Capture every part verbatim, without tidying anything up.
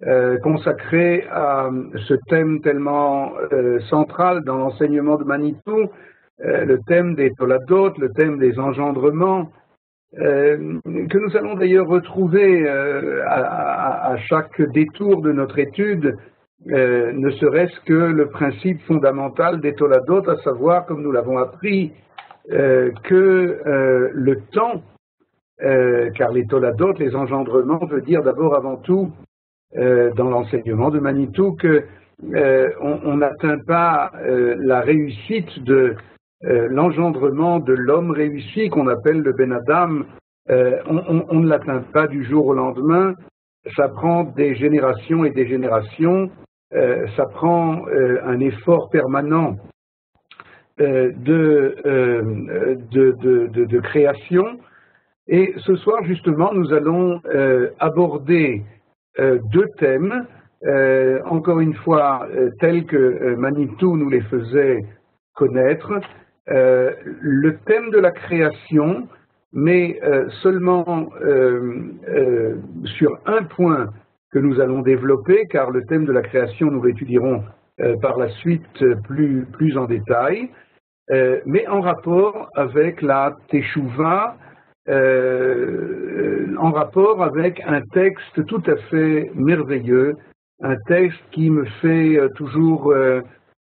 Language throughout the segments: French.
euh, consacré à ce thème tellement euh, central dans l'enseignement de Manitou, euh, le thème des Toladot, le thème des engendrements, euh, que nous allons d'ailleurs retrouver euh, à, à, à chaque détour de notre étude, euh, ne serait-ce que le principe fondamental des Toladot, à savoir, comme nous l'avons appris, euh, que euh, le temps, euh, car les Toladot, les engendrements, veut dire d'abord avant tout, euh, dans l'enseignement de Manitou, que euh, on n'atteint pas euh, la réussite de euh, l'engendrement de l'homme réussi, qu'on appelle le Ben Adam, euh, on, on, on ne l'atteint pas du jour au lendemain, ça prend des générations et des générations, euh, ça prend euh, un effort permanent euh, de, euh, de, de, de, de création. Et ce soir, justement, nous allons euh, aborder euh, deux thèmes, euh, encore une fois, euh, tels que euh, Manitou nous les faisait connaître. Euh, le thème de la création, mais euh, seulement euh, euh, sur un point que nous allons développer, car le thème de la création, nous l'étudierons euh, par la suite plus, plus en détail, euh, mais en rapport avec la Teshuvah, Euh, en rapport avec un texte tout à fait merveilleux, un texte qui me fait toujours, euh,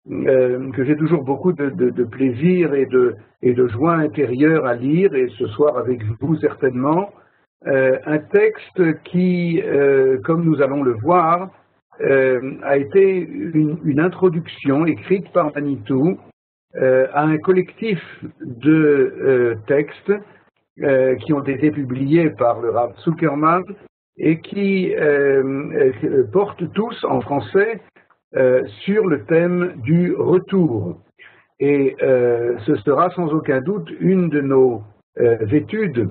euh, que j'ai toujours beaucoup de, de, de plaisir et de, et de joie intérieure à lire, et ce soir avec vous certainement, euh, un texte qui, euh, comme nous allons le voir, euh, a été une, une introduction écrite par Manitou euh, à un collectif de euh, textes Euh, qui ont été publiés par le Rav Zuckerman et qui euh, euh, portent tous en français euh, sur le thème du retour. Et euh, ce sera sans aucun doute une de nos euh, études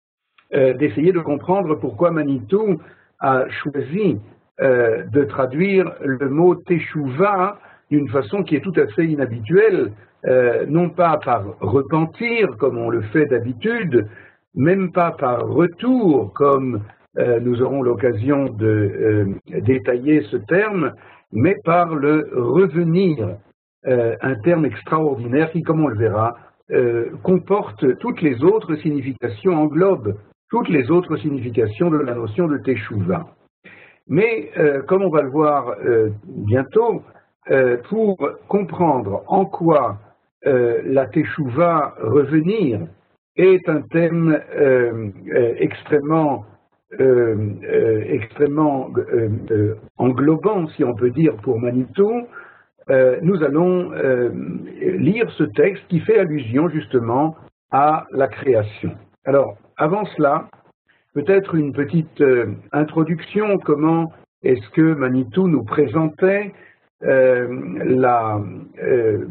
euh, d'essayer de comprendre pourquoi Manitou a choisi euh, de traduire le mot Teshuvah d'une façon qui est tout à fait inhabituelle, euh, non pas par repentir comme on le fait d'habitude, même pas par retour comme euh, nous aurons l'occasion de euh, détailler ce terme, mais par le revenir, euh, un terme extraordinaire qui, comme on le verra, euh, comporte toutes les autres significations, englobe toutes les autres significations de la notion de Teshuvah. Mais, euh, comme on va le voir euh, bientôt, euh, pour comprendre en quoi euh, la Teshuvah, revenir, est un thème euh, euh, extrêmement, euh, euh, extrêmement euh, euh, englobant, si on peut dire, pour Manitou, euh, nous allons euh, lire ce texte qui fait allusion justement à la création. Alors, avant cela, peut-être une petite euh, introduction, comment est-ce que Manitou nous présentait euh, la, euh,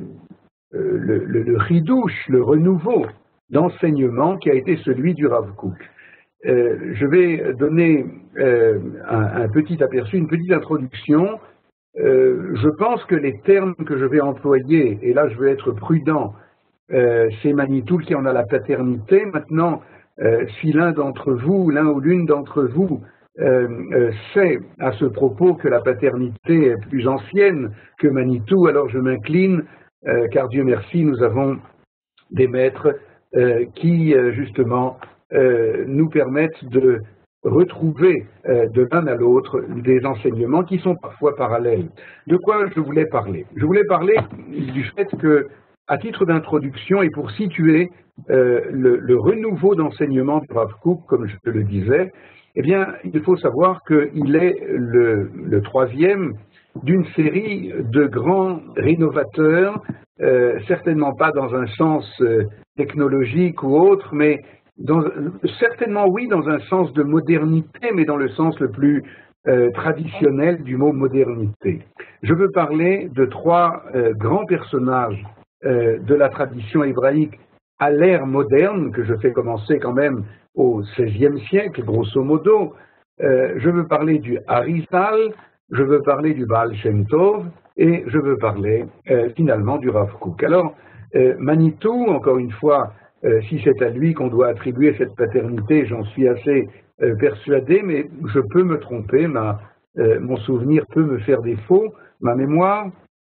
le, le, le ridouche, le renouveau d'enseignement qui a été celui du Rav Kook. Euh, je vais donner euh, un, un petit aperçu, une petite introduction. Euh, je pense que les termes que je vais employer, et là je vais être prudent, euh, c'est Manitou qui en a la paternité. Maintenant, euh, si l'un d'entre vous, l'un ou l'une d'entre vous, euh, euh, sait à ce propos que la paternité est plus ancienne que Manitou, alors je m'incline, euh, car Dieu merci, nous avons des maîtres euh, qui, euh, justement, euh, nous permettent de retrouver euh, de l'un à l'autre des enseignements qui sont parfois parallèles. De quoi je voulais parler? Je voulais parler du fait que, à titre d'introduction et pour situer euh, le, le renouveau d'enseignement du Rav Kook, comme je te le disais, eh bien, il faut savoir qu'il est le, le troisième d'une série de grands rénovateurs, euh, certainement pas dans un sens euh, technologique ou autre, mais dans, certainement oui dans un sens de modernité, mais dans le sens le plus euh, traditionnel du mot modernité. Je veux parler de trois euh, grands personnages euh, de la tradition hébraïque à l'ère moderne, que je fais commencer quand même au seizième siècle, grosso modo. Euh, je veux parler du Harizal, je veux parler du Baal Shem Tov, et je veux parler euh, finalement du Rav Kook. Alors, euh, Manitou, encore une fois, euh, si c'est à lui qu'on doit attribuer cette paternité, j'en suis assez euh, persuadé, mais je peux me tromper, ma euh, mon souvenir peut me faire défaut, ma mémoire.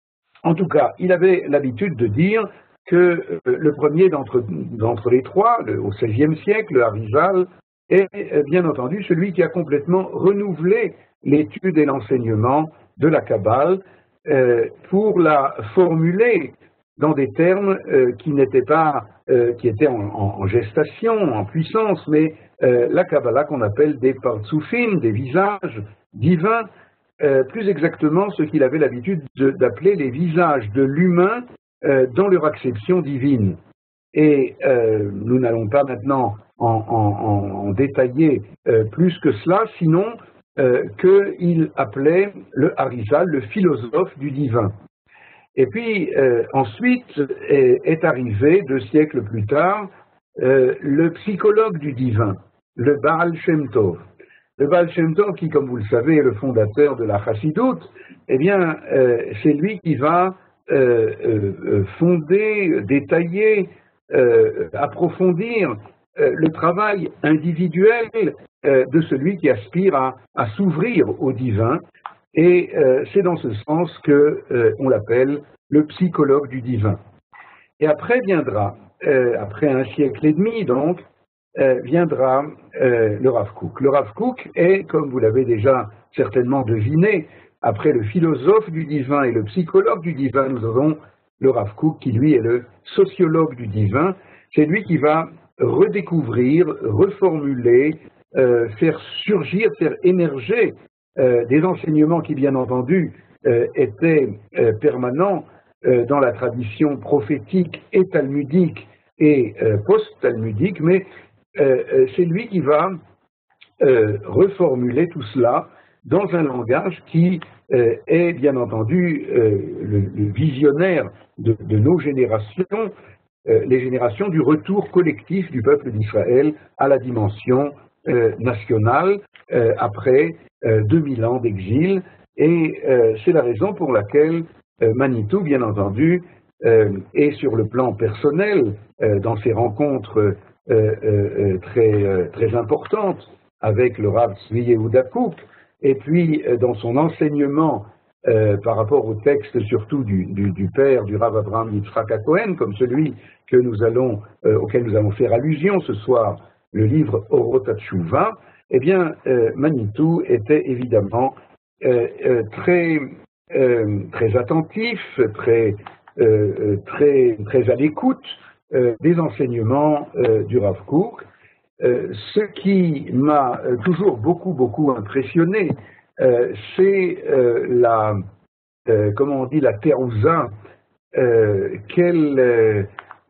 En tout cas, il avait l'habitude de dire que euh, le premier d'entre d'entre les trois, le, au seizième siècle, le Harizal, est euh, bien entendu celui qui a complètement renouvelé l'étude et l'enseignement de la Kabbale euh, pour la formuler dans des termes euh, qui n'étaient pas, euh, qui étaient en, en, en gestation, en puissance, mais euh, la Kabbalah qu'on appelle des partsoufim, des visages divins, euh, plus exactement ce qu'il avait l'habitude d'appeler les visages de l'humain euh, dans leur acception divine. Et euh, nous n'allons pas maintenant en, en, en détailler euh, plus que cela, sinon euh, qu'il appelait le Harizal le philosophe du divin. Et puis euh, ensuite est, est arrivé, deux siècles plus tard, euh, le psychologue du divin, le Baal Shem Tov. Le Baal Shem Tov, qui, comme vous le savez, est le fondateur de la Chassidoute, eh bien, euh, c'est lui qui va euh, euh, fonder, détailler, euh, approfondir euh, le travail individuel euh, de celui qui aspire à, à s'ouvrir au divin. Et euh, c'est dans ce sens qu'on euh, l'appelle le psychologue du divin. Et après viendra, euh, après un siècle et demi donc, euh, viendra euh, le Rav Kook. Le Rav Kook est, comme vous l'avez déjà certainement deviné, après le philosophe du divin et le psychologue du divin, nous avons le Rav Kook qui lui est le sociologue du divin. C'est lui qui va redécouvrir, reformuler, euh, faire surgir, faire émerger Euh, des enseignements qui, bien entendu, euh, étaient euh, permanents euh, dans la tradition prophétique et talmudique et euh, post-talmudique, mais euh, c'est lui qui va euh, reformuler tout cela dans un langage qui euh, est, bien entendu, euh, le, le visionnaire de, de nos générations, euh, les générations du retour collectif du peuple d'Israël à la dimension euh, nationale euh, après Euh, deux mille ans d'exil, et euh, c'est la raison pour laquelle euh, Manitou, bien entendu, euh, est sur le plan personnel, euh, dans ses rencontres euh, euh, très, euh, très importantes avec le Rav Tzvi Yehuda Kook, et puis euh, dans son enseignement euh, par rapport au texte surtout du, du, du père du Rav Abraham Yitzhak Cohen, comme celui que nous allons, euh, auquel nous allons faire allusion ce soir, le livre Orot HaTshuva. Eh bien, euh, Manitou était évidemment euh, euh, très, euh, très attentif, très, euh, très, très à l'écoute euh, des enseignements euh, du Rav Kook. Euh, ce qui m'a toujours beaucoup, beaucoup impressionné, euh, c'est euh, la, euh, comment on dit, la terouza, euh, quelle, euh,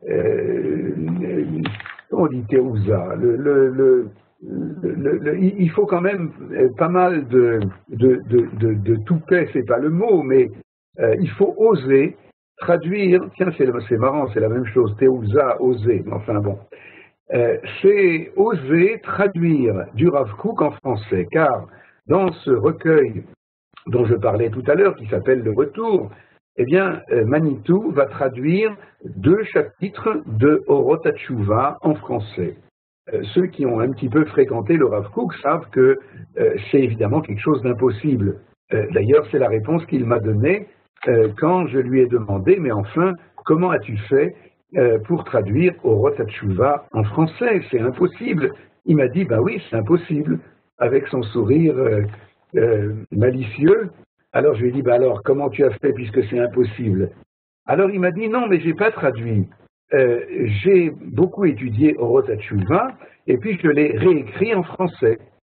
euh, comment on dit terouza, le, le, le Le, le, le, il faut quand même pas mal de, de, de, de, de toupet, c'est pas le mot, mais euh, il faut oser traduire, tiens c'est marrant, c'est la même chose, Théouza, oser, enfin bon, euh, c'est oser traduire du Rav Kook en français, car dans ce recueil dont je parlais tout à l'heure, qui s'appelle Le Retour, eh bien, euh, Manitou va traduire deux chapitres de Orot HaTshuva en français. Ceux qui ont un petit peu fréquenté le Rav Kook savent que euh, c'est évidemment quelque chose d'impossible. Euh, D'ailleurs, c'est la réponse qu'il m'a donnée euh, quand je lui ai demandé, mais enfin, comment as-tu fait euh, pour traduire Orot HaTshuva en français? C'est impossible. Il m'a dit, ben oui, c'est impossible, avec son sourire euh, euh, malicieux. Alors je lui ai dit, ben alors, comment tu as fait puisque c'est impossible? Alors il m'a dit, non, mais j'ai pas traduit. Euh, j'ai beaucoup étudié Orot HaTshuva et puis je l'ai réécrit en français.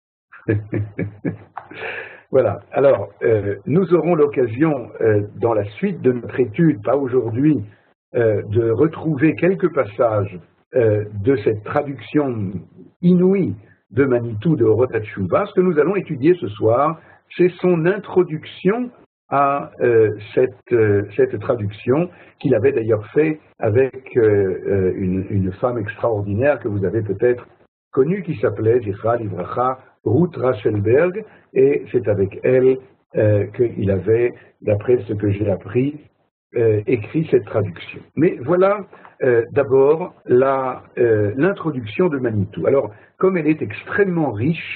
Voilà. Alors, euh, nous aurons l'occasion, euh, dans la suite de notre étude, pas aujourd'hui, euh, de retrouver quelques passages euh, de cette traduction inouïe de Manitou de Orot HaTshuva. Ce que nous allons étudier ce soir, c'est son introduction à euh, cette, euh, cette traduction qu'il avait d'ailleurs fait avec euh, une, une femme extraordinaire que vous avez peut-être connue qui s'appelait Zichra Livracha Ruth Rachelberg, et c'est avec elle euh, qu'il avait, d'après ce que j'ai appris, euh, écrit cette traduction. Mais voilà euh, d'abord l'introduction euh, de Manitou. Alors, comme elle est extrêmement riche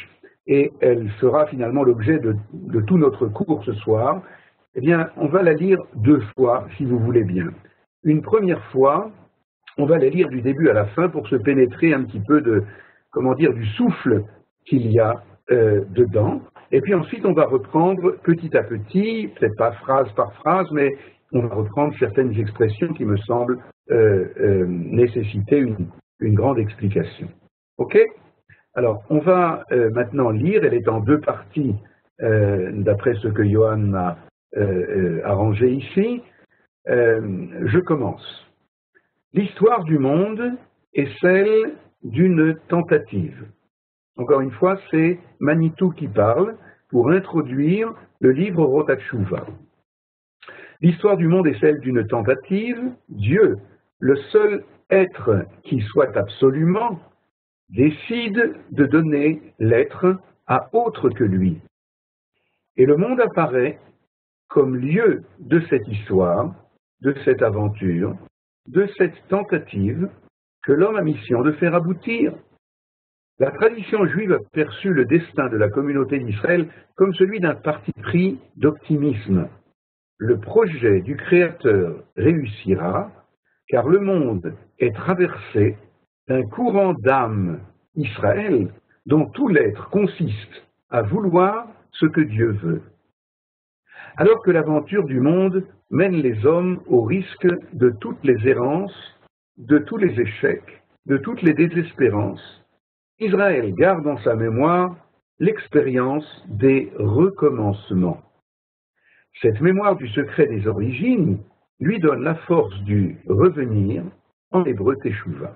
et elle sera finalement l'objet de, de tout notre cours ce soir, eh bien, on va la lire deux fois, si vous voulez bien. Une première fois, on va la lire du début à la fin pour se pénétrer un petit peu de, comment dire, du souffle qu'il y a euh, dedans. Et puis ensuite, on va reprendre petit à petit, peut-être pas phrase par phrase, mais on va reprendre certaines expressions qui me semblent euh, euh, nécessiter une, une grande explication. OK? Alors, on va euh, maintenant lire, elle est en deux parties, euh, d'après ce que Johan a euh, euh, arrangé ici. Euh, je commence. L'histoire du monde est celle d'une tentative. Encore une fois, c'est Manitou qui parle pour introduire le livre Orot HaTshuva. L'histoire du monde est celle d'une tentative. Dieu, le seul être qui soit absolument, décide de donner l'être à autre que lui. Et le monde apparaît comme lieu de cette histoire, de cette aventure, de cette tentative que l'homme a mission de faire aboutir. La tradition juive a perçu le destin de la communauté d'Israël comme celui d'un parti pris d'optimisme. Le projet du Créateur réussira, car le monde est traversé d'un courant d'âme, Israël, dont tout l'être consiste à vouloir ce que Dieu veut. Alors que l'aventure du monde mène les hommes au risque de toutes les errances, de tous les échecs, de toutes les désespérances, Israël garde en sa mémoire l'expérience des recommencements. Cette mémoire du secret des origines lui donne la force du revenir, en hébreu Teshuva.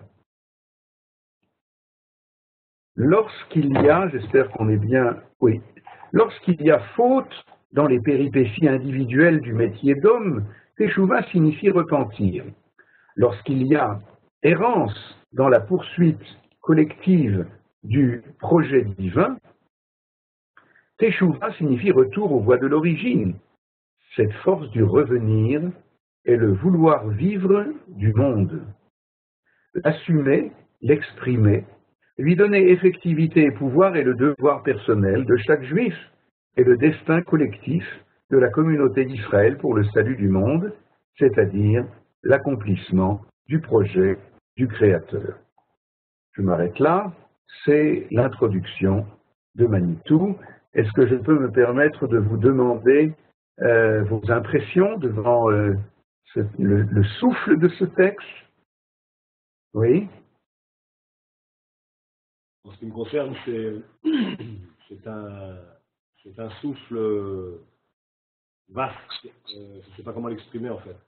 Lorsqu'il y a, j'espère qu'on est bien, oui, lorsqu'il y a faute dans les péripéties individuelles du métier d'homme, Teshuva signifie repentir. Lorsqu'il y a errance dans la poursuite collective du projet divin, Teshuva signifie retour aux voies de l'origine. Cette force du revenir est le vouloir vivre du monde. L'assumer, l'exprimer, lui donner effectivité et pouvoir est le devoir personnel de chaque juif et le destin collectif de la communauté d'Israël pour le salut du monde, c'est-à-dire l'accomplissement du projet du Créateur. Je m'arrête là, c'est l'introduction de Manitou. Est-ce que je peux me permettre de vous demander euh, vos impressions devant euh, ce, le, le souffle de ce texte? Oui? En ce qui me concerne, c'est un, un souffle vaste. Euh, je ne sais pas comment l'exprimer en fait.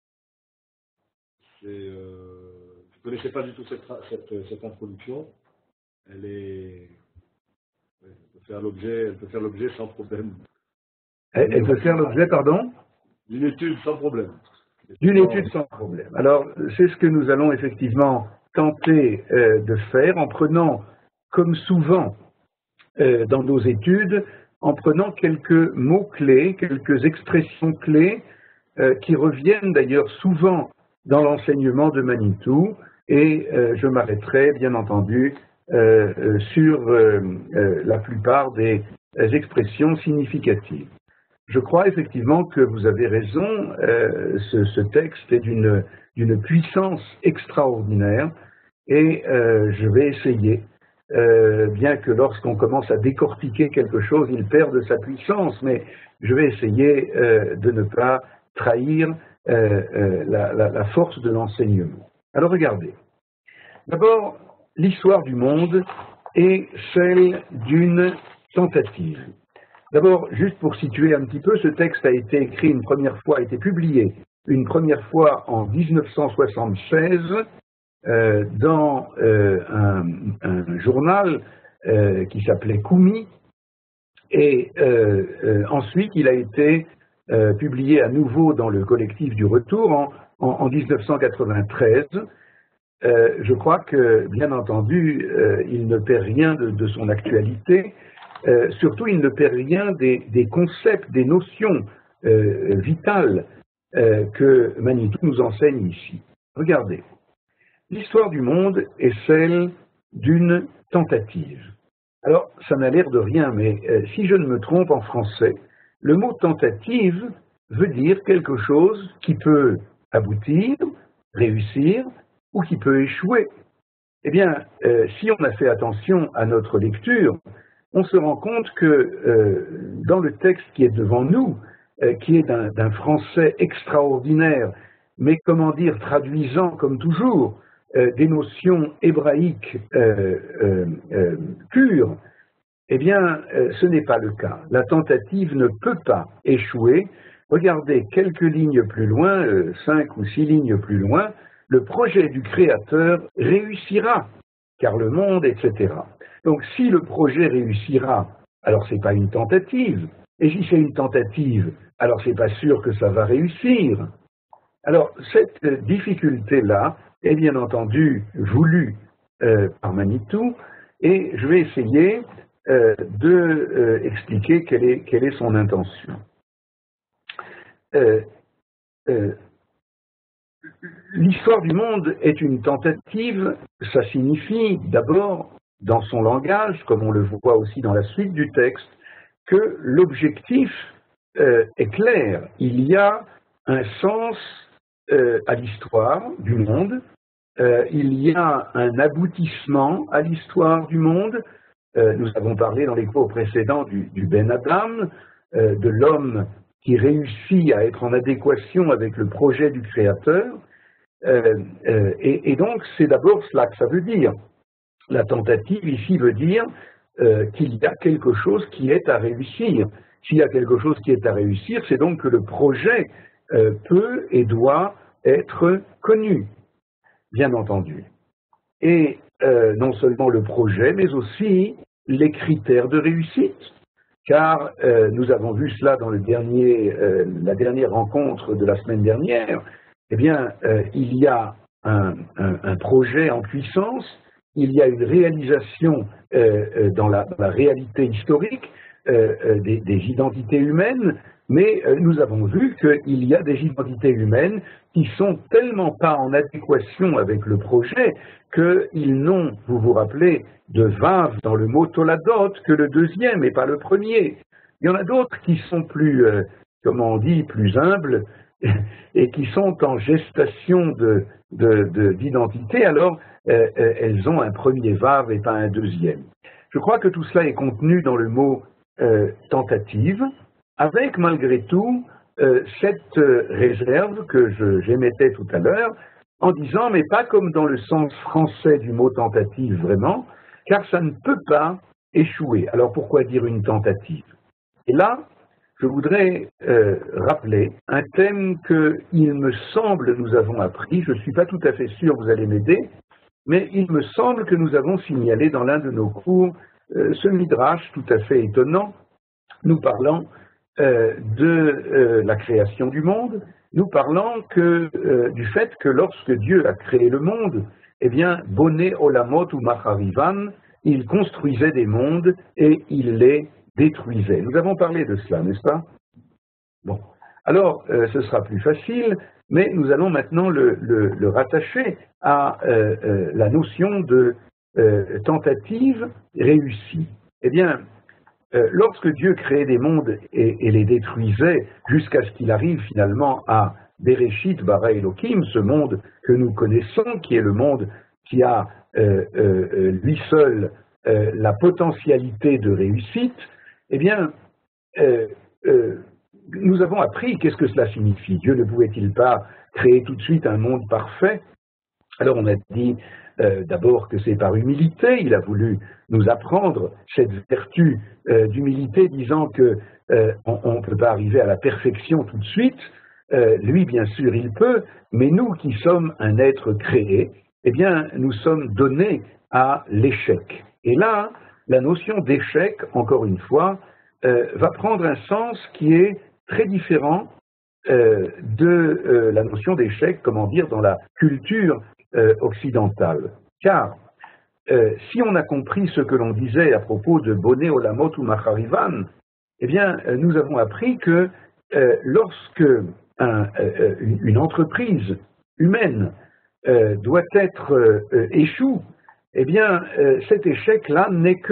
Euh, je ne connaissais pas du tout cette, cette, cette introduction. Elle est, elle peut faire l'objet, elle peut faire l'objet sans problème. Elle, elle peut faire l'objet, pardon? D'une étude sans problème. D'une étude sans problème. Alors, c'est ce que nous allons effectivement tenter euh, de faire en prenant, comme souvent euh, dans nos études, en prenant quelques mots-clés, quelques expressions clés euh, qui reviennent d'ailleurs souvent dans l'enseignement de Manitou, et euh, je m'arrêterai bien entendu euh, euh, sur euh, euh, la plupart des euh, expressions significatives. Je crois effectivement que vous avez raison, euh, ce, ce texte est d'une d'une puissance extraordinaire, et euh, je vais essayer, euh, bien que lorsqu'on commence à décortiquer quelque chose, il perd de sa puissance, mais je vais essayer euh, de ne pas trahir euh, euh, la, la, la force de l'enseignement. Alors regardez, d'abord, l'histoire du monde est celle d'une tentative. D'abord, juste pour situer un petit peu, ce texte a été écrit une première fois, a été publié une première fois en mille neuf cent soixante-seize euh, dans euh, un, un journal euh, qui s'appelait Koumi, et euh, euh, ensuite il a été euh, publié à nouveau dans le collectif du Retour en, en, en mille neuf cent quatre-vingt-treize. Euh, je crois que, bien entendu, euh, il ne perd rien de, de son actualité. Euh, surtout, il ne perd rien des, des concepts, des notions euh, vitales euh, que Manitou nous enseigne ici. Regardez, l'histoire du monde est celle d'une tentative. Alors, ça n'a l'air de rien, mais euh, si je ne me trompe en français, le mot tentative veut dire quelque chose qui peut aboutir, réussir, ou qui peut échouer. Eh bien, euh, si on a fait attention à notre lecture, on se rend compte que euh, dans le texte qui est devant nous, euh, qui est d'un d'un français extraordinaire, mais comment dire, traduisant comme toujours euh, des notions hébraïques euh, euh, euh, pures, eh bien, euh, ce n'est pas le cas. La tentative ne peut pas échouer. Regardez quelques lignes plus loin, euh, cinq ou six lignes plus loin, le projet du Créateur réussira, car le monde, et cetera. Donc, si le projet réussira, alors c'est pas une tentative. Et si c'est une tentative, alors c'est pas sûr que ça va réussir. Alors, cette difficulté-là est bien entendu voulue euh, par Manitou, et je vais essayer euh, de euh, expliquer quelle est, quelle est son intention. Euh, euh, L'histoire du monde est une tentative, ça signifie d'abord, dans son langage, comme on le voit aussi dans la suite du texte, que l'objectif euh, est clair. Il y a un sens euh, à l'histoire du monde, euh, il y a un aboutissement à l'histoire du monde. Euh, nous avons parlé dans les cours précédents du, du Ben Adam, euh, de l'homme qui réussit à être en adéquation avec le projet du Créateur. Euh, euh, et, et donc, c'est d'abord cela que ça veut dire. La tentative ici veut dire euh, qu'il y a quelque chose qui est à réussir. S'il y a quelque chose qui est à réussir, c'est donc que le projet euh, peut et doit être connu, bien entendu. Et euh, non seulement le projet, mais aussi les critères de réussite. Car euh, nous avons vu cela dans le dernier, euh, la dernière rencontre de la semaine dernière, eh bien, euh, il y a un, un, un projet en puissance, il y a une réalisation euh, euh, dans, la, dans la réalité historique euh, euh, des, des identités humaines, mais euh, nous avons vu qu'il y a des identités humaines qui sont tellement pas en adéquation avec le projet qu'ils n'ont, vous vous rappelez, de vav dans le mot toladot que le deuxième et pas le premier. Il y en a d'autres qui sont plus, euh, comment on dit, plus humbles et qui sont en gestation de, de, de, d'identité, alors euh, elles ont un premier vav et pas un deuxième. Je crois que tout cela est contenu dans le mot euh, tentative, avec malgré tout euh, cette euh, réserve que je, j'émettais tout à l'heure, en disant, mais pas comme dans le sens français du mot tentative vraiment, car ça ne peut pas échouer. Alors pourquoi dire une tentative? Et là, je voudrais euh, rappeler un thème qu'il me semble nous avons appris, je ne suis pas tout à fait sûr, vous allez m'aider, mais il me semble que nous avons signalé dans l'un de nos cours euh, ce midrash tout à fait étonnant, nous parlant euh, de euh, la création du monde, nous parlant que, euh, du fait que lorsque Dieu a créé le monde, eh bien, Boné Olamot ou Macharivan, il construisait des mondes et il les détruisait. Nous avons parlé de cela, n'est-ce pas? Bon. Alors, euh, ce sera plus facile, mais nous allons maintenant le, le, le rattacher à euh, euh, la notion de euh, tentative réussie. Eh bien, euh, lorsque Dieu créait des mondes et, et les détruisait jusqu'à ce qu'il arrive finalement à Bereshit bara Elohim, ce monde que nous connaissons, qui est le monde qui a euh, euh, lui seul euh, la potentialité de réussite, eh bien, euh, euh, nous avons appris qu'est-ce que cela signifie. Dieu ne pouvait-il pas créer tout de suite un monde parfait? Alors on a dit euh, d'abord que c'est par humilité, il a voulu nous apprendre cette vertu euh, d'humilité, disant que euh, on ne peut pas arriver à la perfection tout de suite. Euh, lui, bien sûr, il peut, mais nous qui sommes un être créé, eh bien, nous sommes donnés à l'échec. Et là, la notion d'échec, encore une fois, euh, va prendre un sens qui est très différent euh, de euh, la notion d'échec, comment dire, dans la culture euh, occidentale. Car euh, si on a compris ce que l'on disait à propos de Boné Olamot ou Macharivan, eh bien, euh, nous avons appris que euh, lorsque un, euh, une entreprise humaine euh, doit être euh, échoue, eh bien, euh, cet échec-là n'est que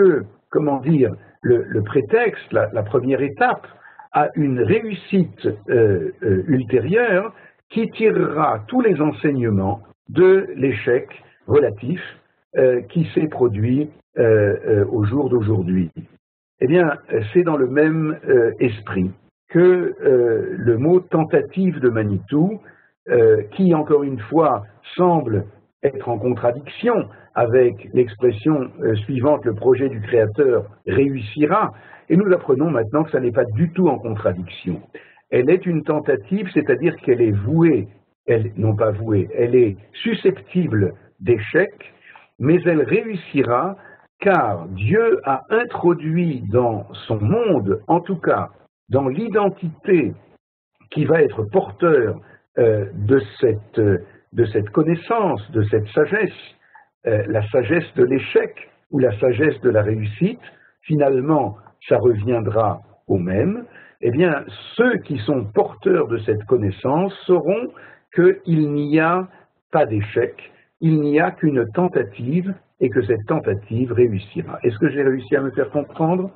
comment dire, le, le prétexte, la, la première étape à une réussite euh, euh, ultérieure qui tirera tous les enseignements de l'échec relatif euh, qui s'est produit euh, euh, au jour d'aujourd'hui. Eh bien, c'est dans le même euh, esprit que euh, le mot tentative de Manitou, euh, qui encore une fois semble être en contradiction avec l'expression euh, suivante, le projet du Créateur réussira, et nous apprenons maintenant que ça n'est pas du tout en contradiction. Elle est une tentative, c'est-à-dire qu'elle est vouée, elle, non pas vouée, elle est susceptible d'échec, mais elle réussira car Dieu a introduit dans son monde, en tout cas dans l'identité qui va être porteur euh, de, cette, de cette connaissance, de cette sagesse, euh, la sagesse de l'échec ou la sagesse de la réussite, finalement ça reviendra au même, eh bien ceux qui sont porteurs de cette connaissance sauront qu'il n'y a pas d'échec, il n'y a qu'une tentative et que cette tentative réussira. Est-ce que j'ai réussi à me faire comprendre?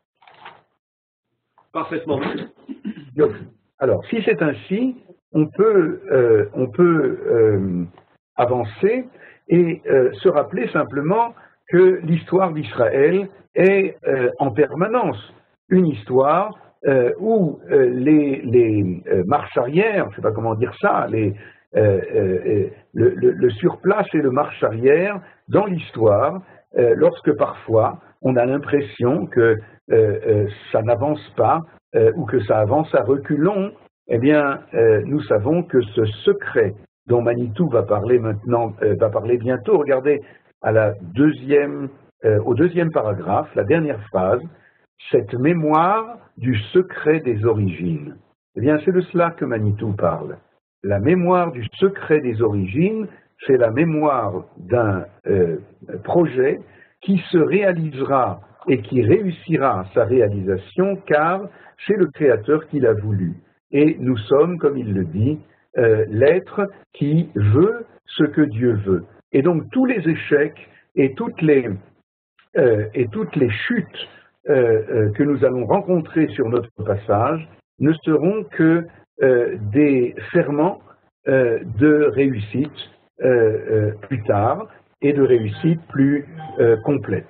Parfaitement. Alors, si c'est ainsi, on peut, euh, on peut euh, avancer et euh, se rappeler simplement que l'histoire d'Israël est euh, en permanence une histoire euh, où euh, les, les euh, marches arrière, je ne sais pas comment dire ça, les, euh, euh, le, le, le surplace et le marche arrière dans l'histoire, euh, lorsque parfois on a l'impression que euh, euh, ça n'avance pas euh, ou que ça avance à reculons, eh bien euh, nous savons que ce secret dont Manitou va parler maintenant, euh, va parler bientôt, regardez à la deuxième, euh, au deuxième paragraphe, la dernière phrase, cette mémoire du secret des origines. Eh bien c'est de cela que Manitou parle. La mémoire du secret des origines, c'est la mémoire d'un euh, projet qui se réalisera et qui réussira sa réalisation car c'est le Créateur qui l'a voulu. Et nous sommes, comme il le dit, euh, l'être qui veut ce que Dieu veut. Et donc tous les échecs et toutes les, euh, et toutes les chutes euh, euh, que nous allons rencontrer sur notre passage ne seront que euh, des ferments euh, de réussite euh, euh, plus tard et de réussite plus euh, complète.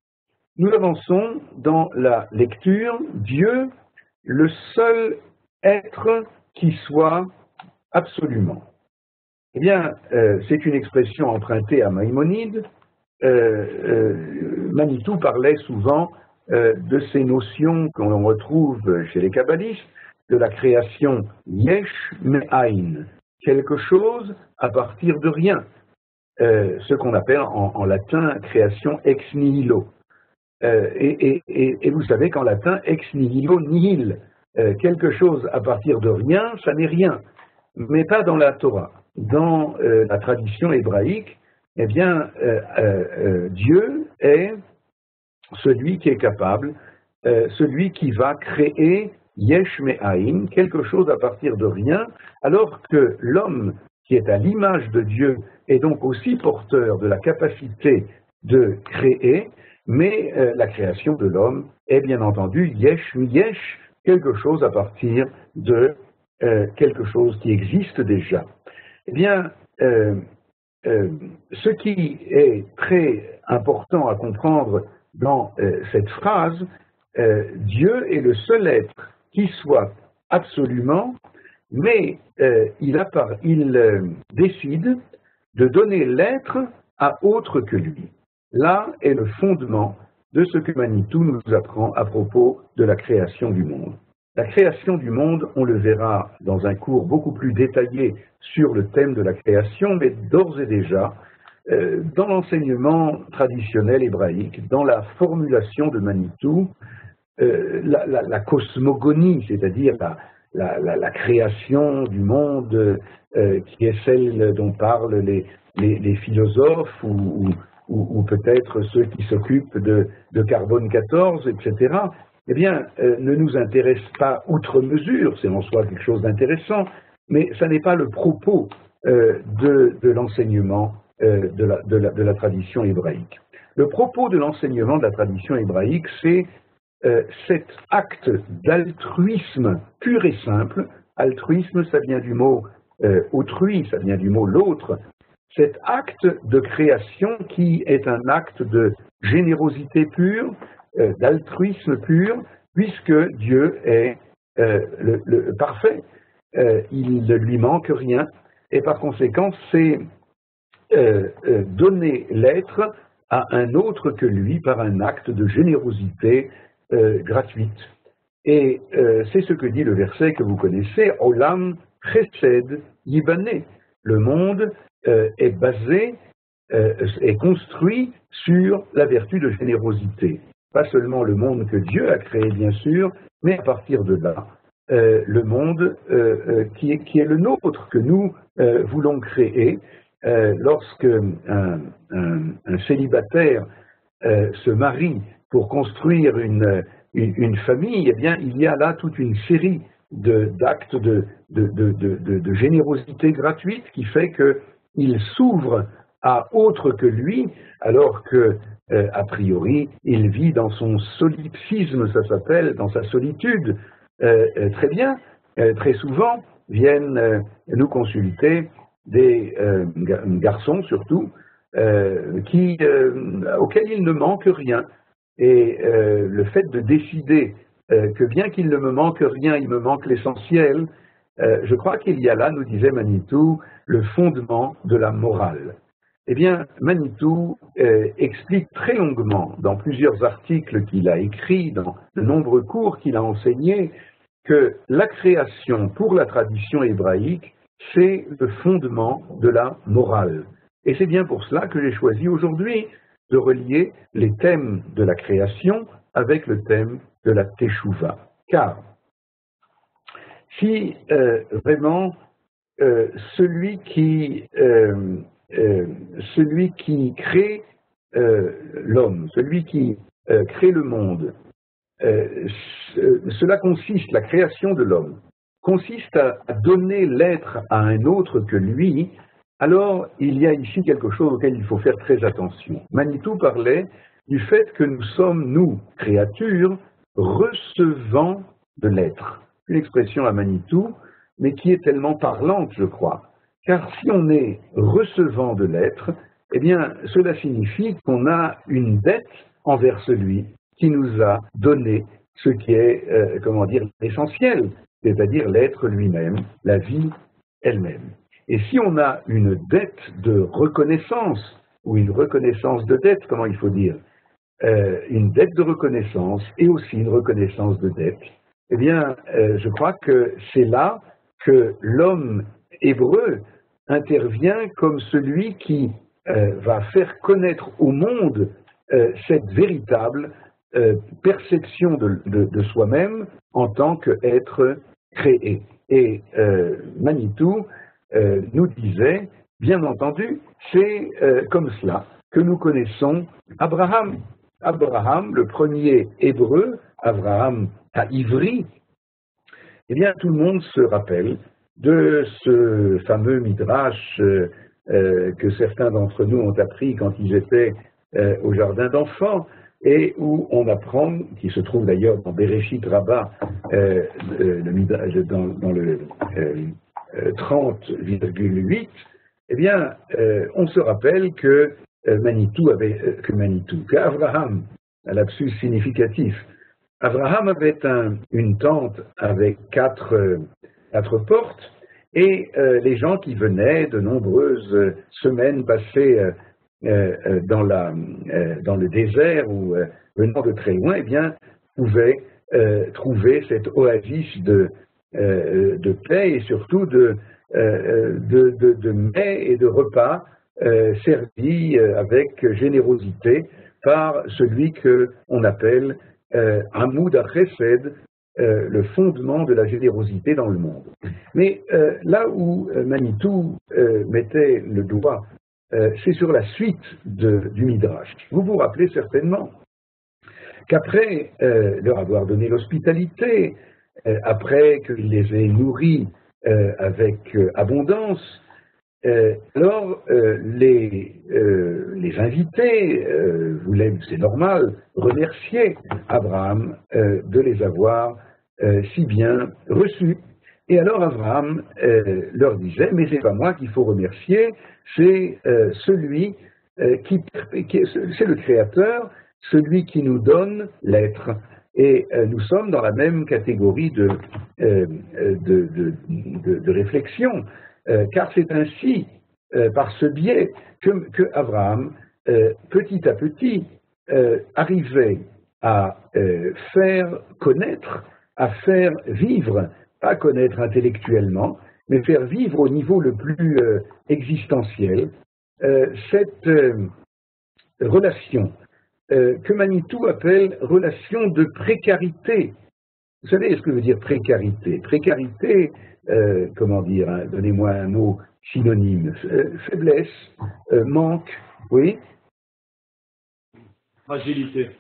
Nous avançons dans la lecture. Dieu, le seul être qui soit absolument. Eh bien, euh, c'est une expression empruntée à Maïmonide. Euh, euh, Manitou parlait souvent euh, de ces notions qu'on retrouve chez les kabbalistes, de la création yesh me'ain, quelque chose à partir de rien, euh, ce qu'on appelle en, en latin création ex nihilo. Euh, et, et, et, et vous savez qu'en latin, ex nihilo nihil, euh, quelque chose à partir de rien, ça n'est rien, mais pas dans la Torah. Dans euh, la tradition hébraïque, eh bien, euh, euh, euh, Dieu est celui qui est capable, euh, celui qui va créer yesh me'ain, quelque chose à partir de rien, alors que l'homme qui est à l'image de Dieu est donc aussi porteur de la capacité de créer, mais euh, la création de l'homme est bien entendu yesh mi-yesh, quelque chose à partir de euh, quelque chose qui existe déjà. Eh bien, euh, euh, ce qui est très important à comprendre dans euh, cette phrase, euh, Dieu est le seul être qui soit absolument, mais euh, il, appara- il euh, décide de donner l'être à autre que lui. Là est le fondement de ce que Manitou nous apprend à propos de la création du monde. La création du monde, on le verra dans un cours beaucoup plus détaillé sur le thème de la création, mais d'ores et déjà, euh, dans l'enseignement traditionnel hébraïque, dans la formulation de Manitou, euh, la, la, la cosmogonie, c'est-à-dire la, la, la, la création du monde euh, qui est celle dont parlent les, les, les philosophes ou, ou, ou, ou peut-être ceux qui s'occupent de, de carbone quatorze, et cetera, eh bien, euh, ne nous intéresse pas outre mesure, c'est en soi quelque chose d'intéressant, mais ça n'est pas le propos euh, de, de l'enseignement euh, de, la, de, la, de la tradition hébraïque. Le propos de l'enseignement de la tradition hébraïque, c'est euh, cet acte d'altruisme pur et simple. Altruisme, ça vient du mot euh, autrui, ça vient du mot l'autre. Cet acte de création qui est un acte de générosité pure, euh, d'altruisme pur, puisque Dieu est euh, le, le parfait. Euh, il ne lui manque rien, et par conséquent, c'est euh, euh, donner l'être à un autre que lui par un acte de générosité euh, gratuite. Et euh, c'est ce que dit le verset que vous connaissez, « Olam chesed yibane ». Le monde euh, est basé, euh, est construit sur la vertu de générosité. Pas seulement le monde que Dieu a créé, bien sûr, mais à partir de là, euh, le monde euh, euh, qui, est, qui est le nôtre, que nous euh, voulons créer. Euh, lorsque un, un, un célibataire euh, se marie pour construire une, une, une famille, eh bien, il y a là toute une série d'actes de, de, de, de, de, de générosité gratuite qui fait qu'il s'ouvre à autre que lui, alors que, euh, a priori, il vit dans son solipsisme, ça s'appelle, dans sa solitude. Euh, euh, très bien, euh, très souvent viennent euh, nous consulter des euh, garçons surtout, euh, qui, euh, auxquels il ne manque rien. Et euh, le fait de décider euh, que bien qu'il ne me manque rien, il me manque l'essentiel, euh, je crois qu'il y a là, nous disait Manitou, le fondement de la morale. Eh bien, Manitou euh, explique très longuement, dans plusieurs articles qu'il a écrits, dans de nombreux cours qu'il a enseignés, que la création pour la tradition hébraïque, c'est le fondement de la morale. Et c'est bien pour cela que j'ai choisi aujourd'hui de relier les thèmes de la création avec le thème de la teshuva. Car si euh, vraiment euh, celui qui, euh, euh, celui qui crée euh, l'homme, celui qui euh, crée le monde, euh, cela consiste, la création de l'homme, consiste à donner l'être à un autre que lui, alors il y a ici quelque chose auquel il faut faire très attention. Manitou parlait du fait que nous sommes, nous, créatures, recevant de l'être. Une expression à Manitou, mais qui est tellement parlante, je crois. Car si on est recevant de l'être, eh bien, cela signifie qu'on a une dette envers celui qui nous a donné ce qui est, euh, comment dire, essentiel, c'est-à-dire l'être lui-même, la vie elle-même. Et si on a une dette de reconnaissance, ou une reconnaissance de dette, comment il faut dire, euh, une dette de reconnaissance et aussi une reconnaissance de dette, eh bien, euh, je crois que c'est là que l'homme hébreu intervient comme celui qui euh, va faire connaître au monde euh, cette véritable euh, perception de, de, de soi-même en tant qu'être créé. Et euh, Manitou euh, nous disait, bien entendu, c'est euh, comme cela que nous connaissons Abraham. Abraham, le premier hébreu, Abraham à Ivry, eh bien tout le monde se rappelle de ce fameux midrash euh, euh, que certains d'entre nous ont appris quand ils étaient euh, au jardin d'enfants, et où on apprend, qui se trouve d'ailleurs dans Bereshit Rabbah, euh, le midrash, dans, dans le euh, euh, trente virgule huit, eh bien, euh, on se rappelle que euh, Manitou avait, euh, que Manitou, qu'Abraham, un lapsus significatif, Abraham avait un, une tente avec quatre, euh, quatre portes, et euh, les gens qui venaient de nombreuses euh, semaines passées euh, euh, dans, la, euh, dans le désert ou euh, venant de très loin, eh bien, pouvaient euh, trouver cette oasis de, euh, de paix et surtout de, euh, de, de, de mets et de repas euh, servis avec générosité par celui qu'on appelle euh, Amoud HaChesed, euh, le fondement de la générosité dans le monde. Mais euh, là où euh, Manitou euh, mettait le doigt, euh, c'est sur la suite de, du Midrash. Vous vous rappelez certainement qu'après euh, leur avoir donné l'hospitalité, euh, après qu'il les ait nourris euh, avec euh, abondance, Euh, alors, euh, les, euh, les invités euh, voulaient, c'est normal, remercier Abraham euh, de les avoir euh, si bien reçus. Et alors Abraham euh, leur disait, mais c'est pas moi qu'il faut remercier, c'est euh, celui euh, qui, qui c'est le Créateur, celui qui nous donne l'être. Et euh, nous sommes dans la même catégorie de, euh, de, de, de, de réflexion. Euh, car c'est ainsi, euh, par ce biais, que, que Abraham, euh, petit à petit, euh, arrivait à euh, faire connaître, à faire vivre, pas connaître intellectuellement, mais faire vivre au niveau le plus euh, existentiel, euh, cette euh, relation euh, que Manitou appelle relation de précarité. Vous savez ce que veut dire précarité? Précarité, euh, comment dire, hein, donnez-moi un mot synonyme, euh, faiblesse, euh, manque, oui? Fragilité.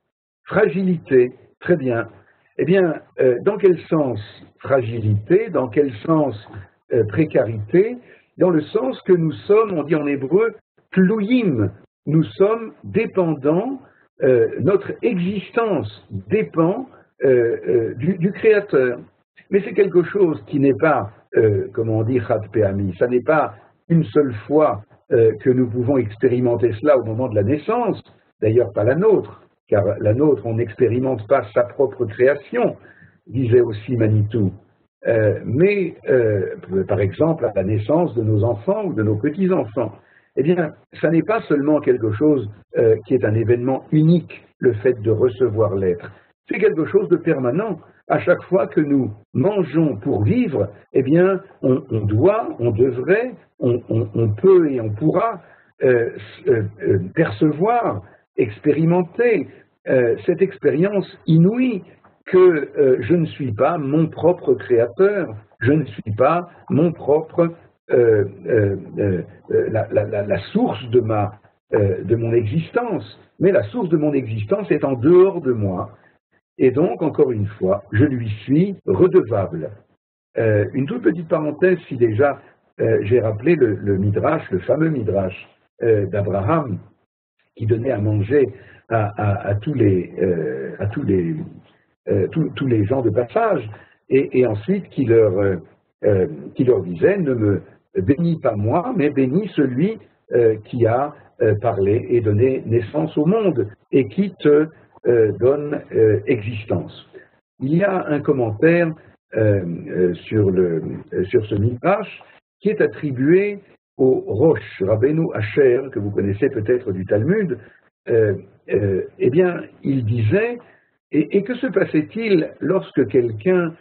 Fragilité, très bien. Eh bien, euh, dans quel sens fragilité? Dans quel sens euh, précarité? Dans le sens que nous sommes, on dit en hébreu, tlouyim, nous sommes dépendants, euh, notre existence dépend Euh, euh, du, du Créateur. Mais c'est quelque chose qui n'est pas, euh, comment on dit, chat péami, ça n'est pas une seule fois euh, que nous pouvons expérimenter cela au moment de la naissance, d'ailleurs pas la nôtre, car la nôtre, on n'expérimente pas sa propre création, disait aussi Manitou, euh, mais euh, par exemple à la naissance de nos enfants ou de nos petits-enfants. Eh bien, ça n'est pas seulement quelque chose euh, qui est un événement unique, le fait de recevoir l'être. C'est quelque chose de permanent. À chaque fois que nous mangeons pour vivre, eh bien, on, on doit, on devrait, on, on, on peut et on pourra euh, euh, percevoir, expérimenter euh, cette expérience inouïe que euh, je ne suis pas mon propre créateur, je ne suis pas mon propre euh, euh, euh, la, la, la, la source de ma euh, de mon existence, mais la source de mon existence est en dehors de moi. Et donc, encore une fois, je lui suis redevable. Euh, une toute petite parenthèse, si déjà euh, j'ai rappelé le, le Midrash, le fameux Midrash euh, d'Abraham, qui donnait à manger à, à, à tous les, euh, à tous les, euh, tous, tous les gens de passage, et, et ensuite qui leur, euh, euh, qui leur disait, ne me bénis pas moi, mais bénis celui euh, qui a euh, parlé et donné naissance au monde, et qui te Euh, donne euh, existence. Il y a un commentaire euh, euh, sur, le, euh, sur ce Midrash qui est attribué au Rosh, Rabbeinu Asher, que vous connaissez peut-être du Talmud. Euh, euh, eh bien, il disait, et, et que se passait-il lorsque quelqu'un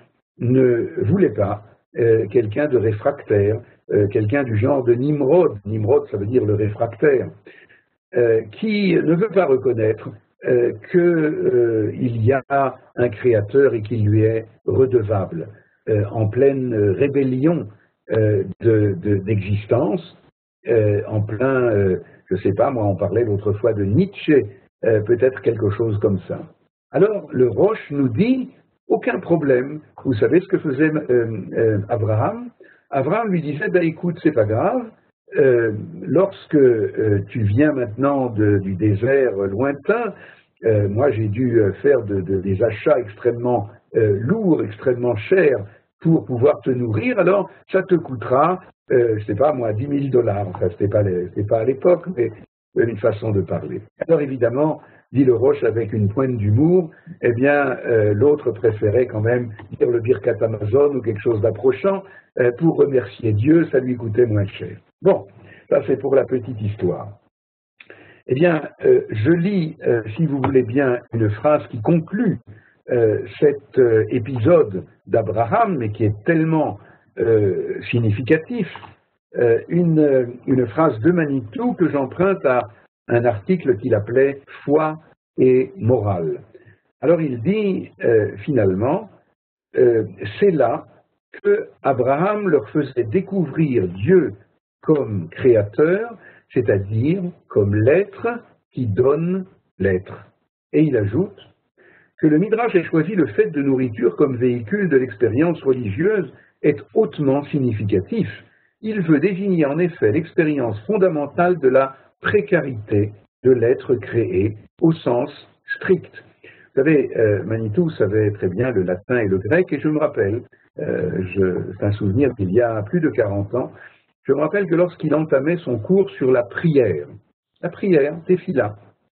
ne voulait pas, euh, quelqu'un de réfractaire, euh, quelqu'un du genre de Nimrod, Nimrod ça veut dire le réfractaire, euh, qui ne veut pas reconnaître Euh, qu'il euh, y a un créateur et qu'il lui est redevable, euh, en pleine rébellion euh, de, de, d'existence, euh, en plein, euh, je ne sais pas, moi on parlait l'autre fois de Nietzsche, euh, peut-être quelque chose comme ça. Alors le Rosh nous dit, aucun problème, vous savez ce que faisait euh, euh, Abraham? Abraham lui disait, ben écoute, c'est pas grave, Euh, lorsque euh, tu viens maintenant de, du désert lointain, euh, moi j'ai dû faire de, de, des achats extrêmement euh, lourds, extrêmement chers pour pouvoir te nourrir, alors ça te coûtera, euh, je sais pas moi, dix mille dollars, enfin c'était pas, c'était pas à l'époque, mais une façon de parler. Alors évidemment, dit le Roche avec une pointe d'humour, eh bien euh, l'autre préférait quand même dire le Birkat Amazon ou quelque chose d'approchant euh, pour remercier Dieu, ça lui coûtait moins cher. Bon, ça c'est pour la petite histoire. Eh bien, euh, je lis, euh, si vous voulez bien, une phrase qui conclut euh, cet euh, épisode d'Abraham, mais qui est tellement euh, significatif, euh, une, une phrase de Manitou que j'emprunte à un article qu'il appelait « Foi et morale ». Alors il dit euh, finalement, euh, c'est là que Abraham leur faisait découvrir Dieu comme créateur, c'est-à-dire comme l'être qui donne l'être. Et il ajoute que le Midrash ait choisi le fait de nourriture comme véhicule de l'expérience religieuse est hautement significatif, il veut désigner en effet l'expérience fondamentale de la précarité de l'être créé au sens strict. Vous savez, euh, Manitou savait très bien le latin et le grec, et je me rappelle, euh, c'est un souvenir d'il y a plus de quarante ans, je me rappelle que lorsqu'il entamait son cours sur la prière, la prière, tefila,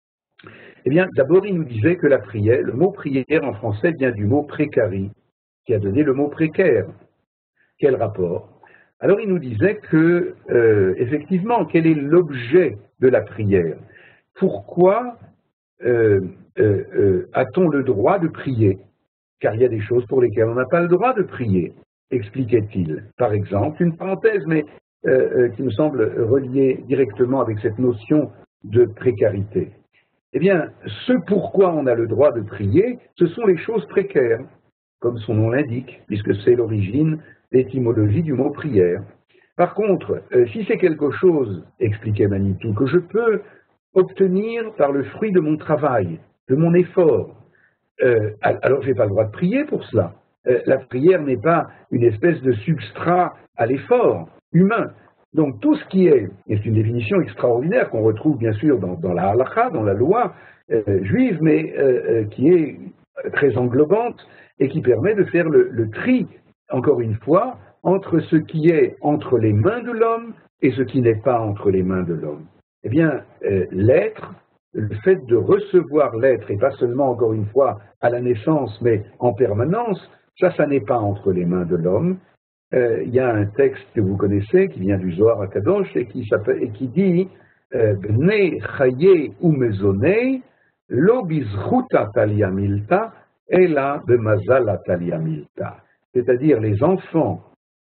eh bien, d'abord, il nous disait que la prière, le mot prière en français vient du mot précari, qui a donné le mot précaire. Quel rapport? Alors, il nous disait que, euh, effectivement, quel est l'objet de la prière? Pourquoi euh, euh, euh, a-t-on le droit de prier? Car il y a des choses pour lesquelles on n'a pas le droit de prier, expliquait-il. Par exemple, une parenthèse, mais euh, euh, qui me semble reliée directement avec cette notion de précarité. Eh bien, ce pourquoi on a le droit de prier, ce sont les choses précaires, comme son nom l'indique, puisque c'est l'origine, l'étymologie du mot prière. Par contre, euh, si c'est quelque chose, expliquait Manitou, que je peux obtenir par le fruit de mon travail, de mon effort, euh, alors je n'ai pas le droit de prier pour cela. Euh, la prière n'est pas une espèce de substrat à l'effort humain. Donc tout ce qui est, et c'est une définition extraordinaire qu'on retrouve bien sûr dans, dans la halakha, dans la loi euh, juive, mais euh, euh, qui est très englobante et qui permet de faire le, le tri, encore une fois, entre ce qui est entre les mains de l'homme et ce qui n'est pas entre les mains de l'homme. Eh bien, euh, l'être, le fait de recevoir l'être, et pas seulement, encore une fois, à la naissance, mais en permanence, ça, ça n'est pas entre les mains de l'homme. Euh, il y a un texte que vous connaissez, qui vient du Zohar HaKadosh, et qui, et qui dit euh, « Bnei chaye ou mezonei, lo bizchuta talia milta, ela bemazala talia milta ». C'est-à-dire les enfants,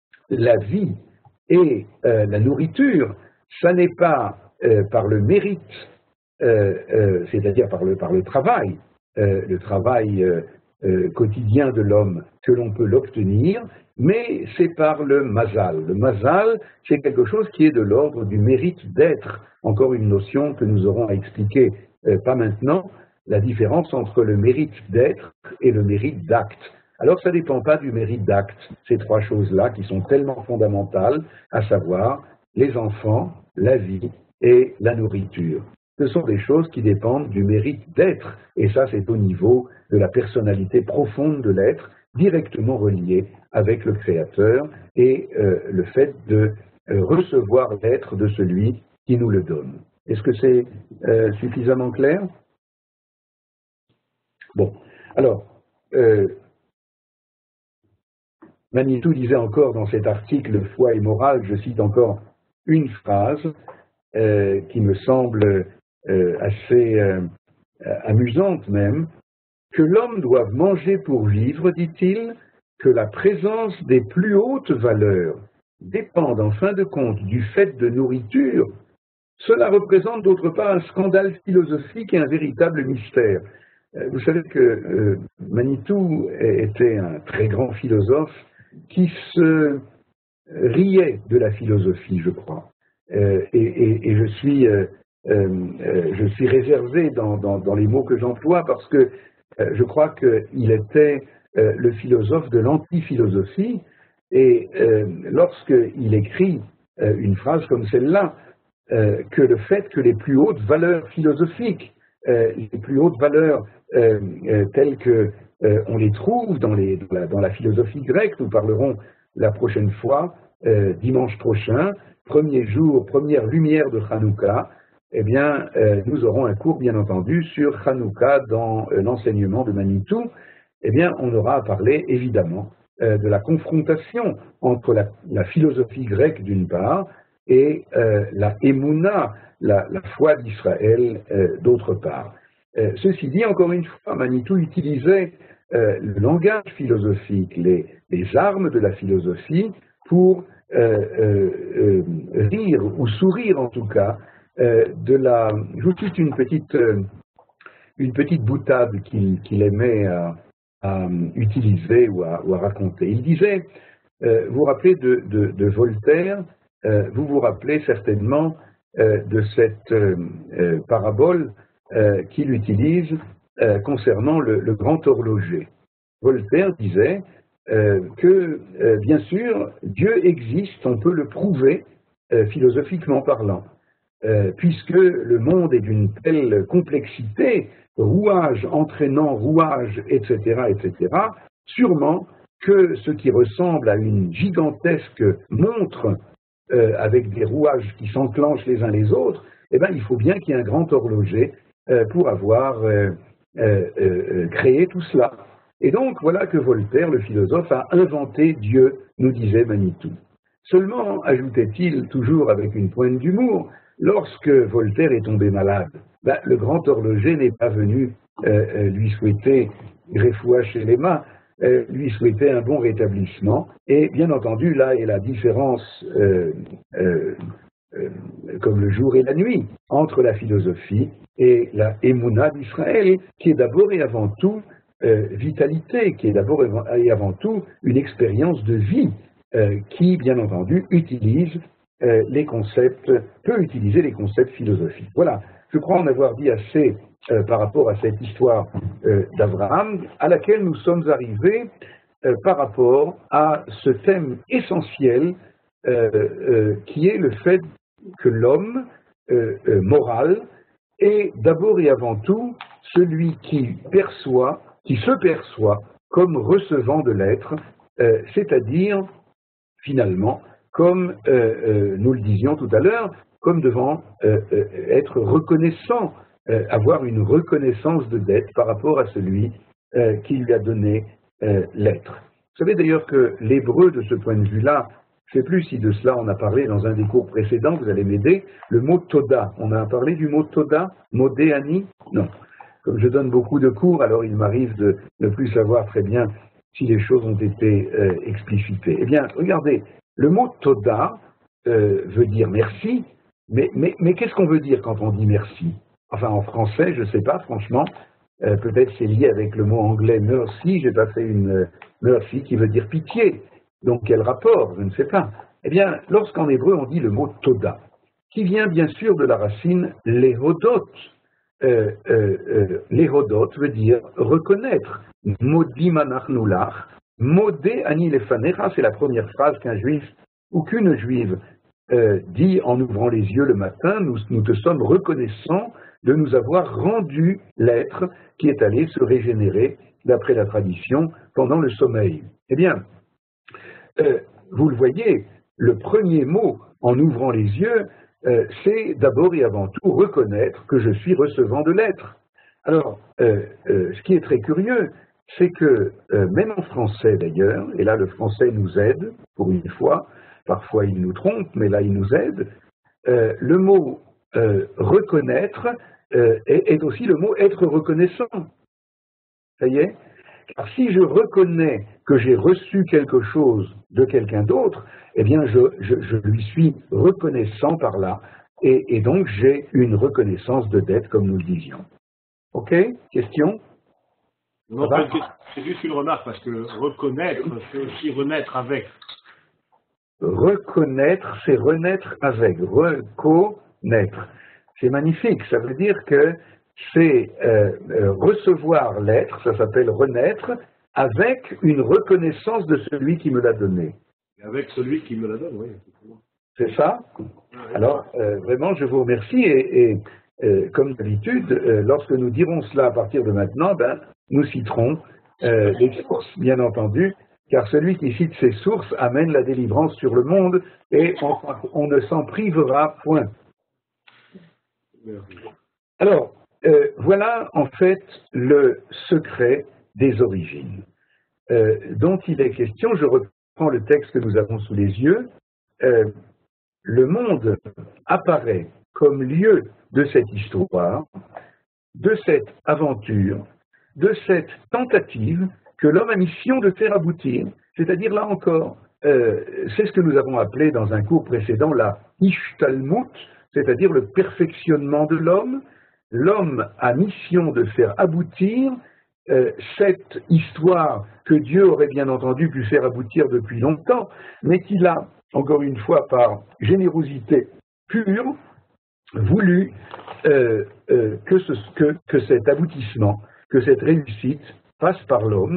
la vie et euh, la nourriture, ça n'est pas euh, par le mérite, euh, euh, c'est-à-dire par le, par le travail, euh, le travail euh, euh, quotidien de l'homme que l'on peut l'obtenir, mais c'est par le mazal. Le mazal, c'est quelque chose qui est de l'ordre du mérite d'être. Encore une notion que nous aurons à expliquer, euh, pas maintenant, la différence entre le mérite d'être et le mérite d'acte. Alors, ça ne dépend pas du mérite d'acte, ces trois choses-là qui sont tellement fondamentales, à savoir les enfants, la vie et la nourriture. Ce sont des choses qui dépendent du mérite d'être, et ça, c'est au niveau de la personnalité profonde de l'être, directement relié avec le Créateur et euh, le fait de euh, recevoir l'être de celui qui nous le donne. Est-ce que c'est euh, suffisamment clair? Bon, alors, euh, Manitou disait encore dans cet article « Foi et morale », je cite encore une phrase euh, qui me semble euh, assez euh, amusante même, que l'homme doive manger pour vivre, dit-il, que la présence des plus hautes valeurs dépende en fin de compte du fait de nourriture, cela représente d'autre part un scandale philosophique et un véritable mystère. Vous savez que euh, Manitou était un très grand philosophe qui se riait de la philosophie, je crois. Euh, et, et, et je suis, euh, euh, je suis réservé dans, dans, dans les mots que j'emploie parce que euh, je crois qu'il était euh, le philosophe de l'anti-philosophie. Et euh, lorsqu'il écrit euh, une phrase comme celle-là, euh, que le fait que les plus hautes valeurs philosophiques, euh, les plus hautes valeurs euh, euh, telles que euh, on les trouve dans, les, dans, la, dans la philosophie grecque, nous parlerons la prochaine fois, euh, dimanche prochain, premier jour, première lumière de Hanouka, eh bien, euh, nous aurons un cours, bien entendu, sur Hanouka dans euh, l'enseignement de Manitou. Eh bien, on aura à parler, évidemment, euh, de la confrontation entre la, la philosophie grecque, d'une part, et euh, la Emouna, la, la foi d'Israël, euh, d'autre part. Euh, ceci dit, encore une fois, Manitou utilisait euh, le langage philosophique, les, les armes de la philosophie, pour euh, euh, euh, rire, ou sourire en tout cas, euh, de la... Je vous cite une petite, euh, une petite boutade qu'il qu'il aimait à, à utiliser ou à, ou à raconter. Il disait, euh, vous vous rappelez de, de, de Voltaire, euh, vous vous rappelez certainement euh, de cette euh, euh, parabole euh, qu'il utilise euh, concernant le, le grand horloger. Voltaire disait, euh, que, euh, bien sûr, Dieu existe, on peut le prouver euh, philosophiquement parlant, euh, puisque le monde est d'une telle complexité, rouage entraînant rouage, et cetera, et cetera, sûrement que ce qui ressemble à une gigantesque montre euh, avec des rouages qui s'enclenchent les uns les autres, eh bien, il faut bien qu'il y ait un grand horloger euh, pour avoir euh, euh, euh, créé tout cela. Et donc, voilà que Voltaire, le philosophe, a inventé Dieu, nous disait Manitou. Seulement, ajoutait-il, toujours avec une pointe d'humour, lorsque Voltaire est tombé malade, ben, le grand horloger n'est pas venu euh, lui souhaiter greffoua chez les mains, euh, lui souhaiter un bon rétablissement. Et bien entendu, là est la différence, euh, euh, euh, comme le jour et la nuit, entre la philosophie et la Emouna d'Israël, qui est d'abord et avant tout euh, vitalité, qui est d'abord et avant tout une expérience de vie, euh, qui, bien entendu, utilise euh, les concepts, peut utiliser les concepts philosophiques. Voilà, je crois en avoir dit assez euh, par rapport à cette histoire euh, d'Abraham, à laquelle nous sommes arrivés euh, par rapport à ce thème essentiel euh, euh, qui est le fait que l'homme euh, euh, moral est d'abord et avant tout celui qui perçoit, qui se perçoit comme recevant de l'être, euh, c'est-à-dire finalement, comme euh, euh, nous le disions tout à l'heure, comme devant euh, euh, être reconnaissant, euh, avoir une reconnaissance de dette par rapport à celui euh, qui lui a donné euh, l'être. Vous savez d'ailleurs que l'hébreu, de ce point de vue-là, je ne sais plus si de cela on a parlé dans un des cours précédents, vous allez m'aider, le mot toda. On a parlé du mot toda, modéani? Non. Comme je donne beaucoup de cours, alors il m'arrive de ne plus savoir très bien si les choses ont été euh, explicitées. Eh bien, regardez, le mot toda euh, veut dire merci, mais, mais, mais qu'est-ce qu'on veut dire quand on dit merci? Enfin, en français, je ne sais pas, franchement, euh, peut-être c'est lié avec le mot anglais mercy, j'ai pas fait une euh, mercy qui veut dire pitié. Donc, quel rapport? Je ne sais pas. Eh bien, lorsqu'en hébreu, on dit le mot toda, qui vient bien sûr de la racine lehodot. Euh, euh, euh, Lehodot veut dire reconnaître. Modim anachnu lach, modé ani lefanecha, c'est la première phrase qu'un juif ou qu'une juive euh, dit en ouvrant les yeux le matin. Nous, nous te sommes reconnaissants de nous avoir rendu l'être qui est allé se régénérer, d'après la tradition, pendant le sommeil. Eh bien, euh, vous le voyez, le premier mot en ouvrant les yeux, Euh, c'est d'abord et avant tout reconnaître que je suis recevant de l'être. Alors, euh, euh, ce qui est très curieux, c'est que, euh, même en français d'ailleurs, et là le français nous aide, pour une fois, parfois il nous trompe, mais là il nous aide, euh, le mot euh, reconnaître euh, est, est aussi le mot être reconnaissant. Ça y est? Car si je reconnais que j'ai reçu quelque chose de quelqu'un d'autre, eh bien je, je, je lui suis reconnaissant par là, et, et donc j'ai une reconnaissance de dette, comme nous le disions. Ok? Question? Non, c'est juste une remarque, parce que reconnaître, c'est aussi renaître avec. Reconnaître, c'est renaître avec. Reconnaître. C'est magnifique, ça veut dire que c'est euh, euh, recevoir l'être, ça s'appelle renaître, avec une reconnaissance de celui qui me l'a donné. Avec celui qui me la donne, oui. C'est ça? Alors, euh, vraiment, je vous remercie, et, et euh, comme d'habitude, euh, lorsque nous dirons cela à partir de maintenant, ben, nous citerons euh, les sources, bien entendu, car celui qui cite ses sources amène la délivrance sur le monde, et on, on ne s'en privera point. Alors, Euh, voilà en fait le secret des origines euh, dont il est question. Je reprends le texte que nous avons sous les yeux. Euh, le monde apparaît comme lieu de cette histoire, de cette aventure, de cette tentative que l'homme a mission de faire aboutir. C'est-à-dire, là encore, euh, c'est ce que nous avons appelé dans un cours précédent la ishtalmut, c'est-à-dire le perfectionnement de l'homme. L'homme a mission de faire aboutir euh, cette histoire que Dieu aurait bien entendu pu faire aboutir depuis longtemps, mais qu'il a, encore une fois, par générosité pure, voulu euh, euh, que, ce, que, que cet aboutissement, que cette réussite passe par l'homme,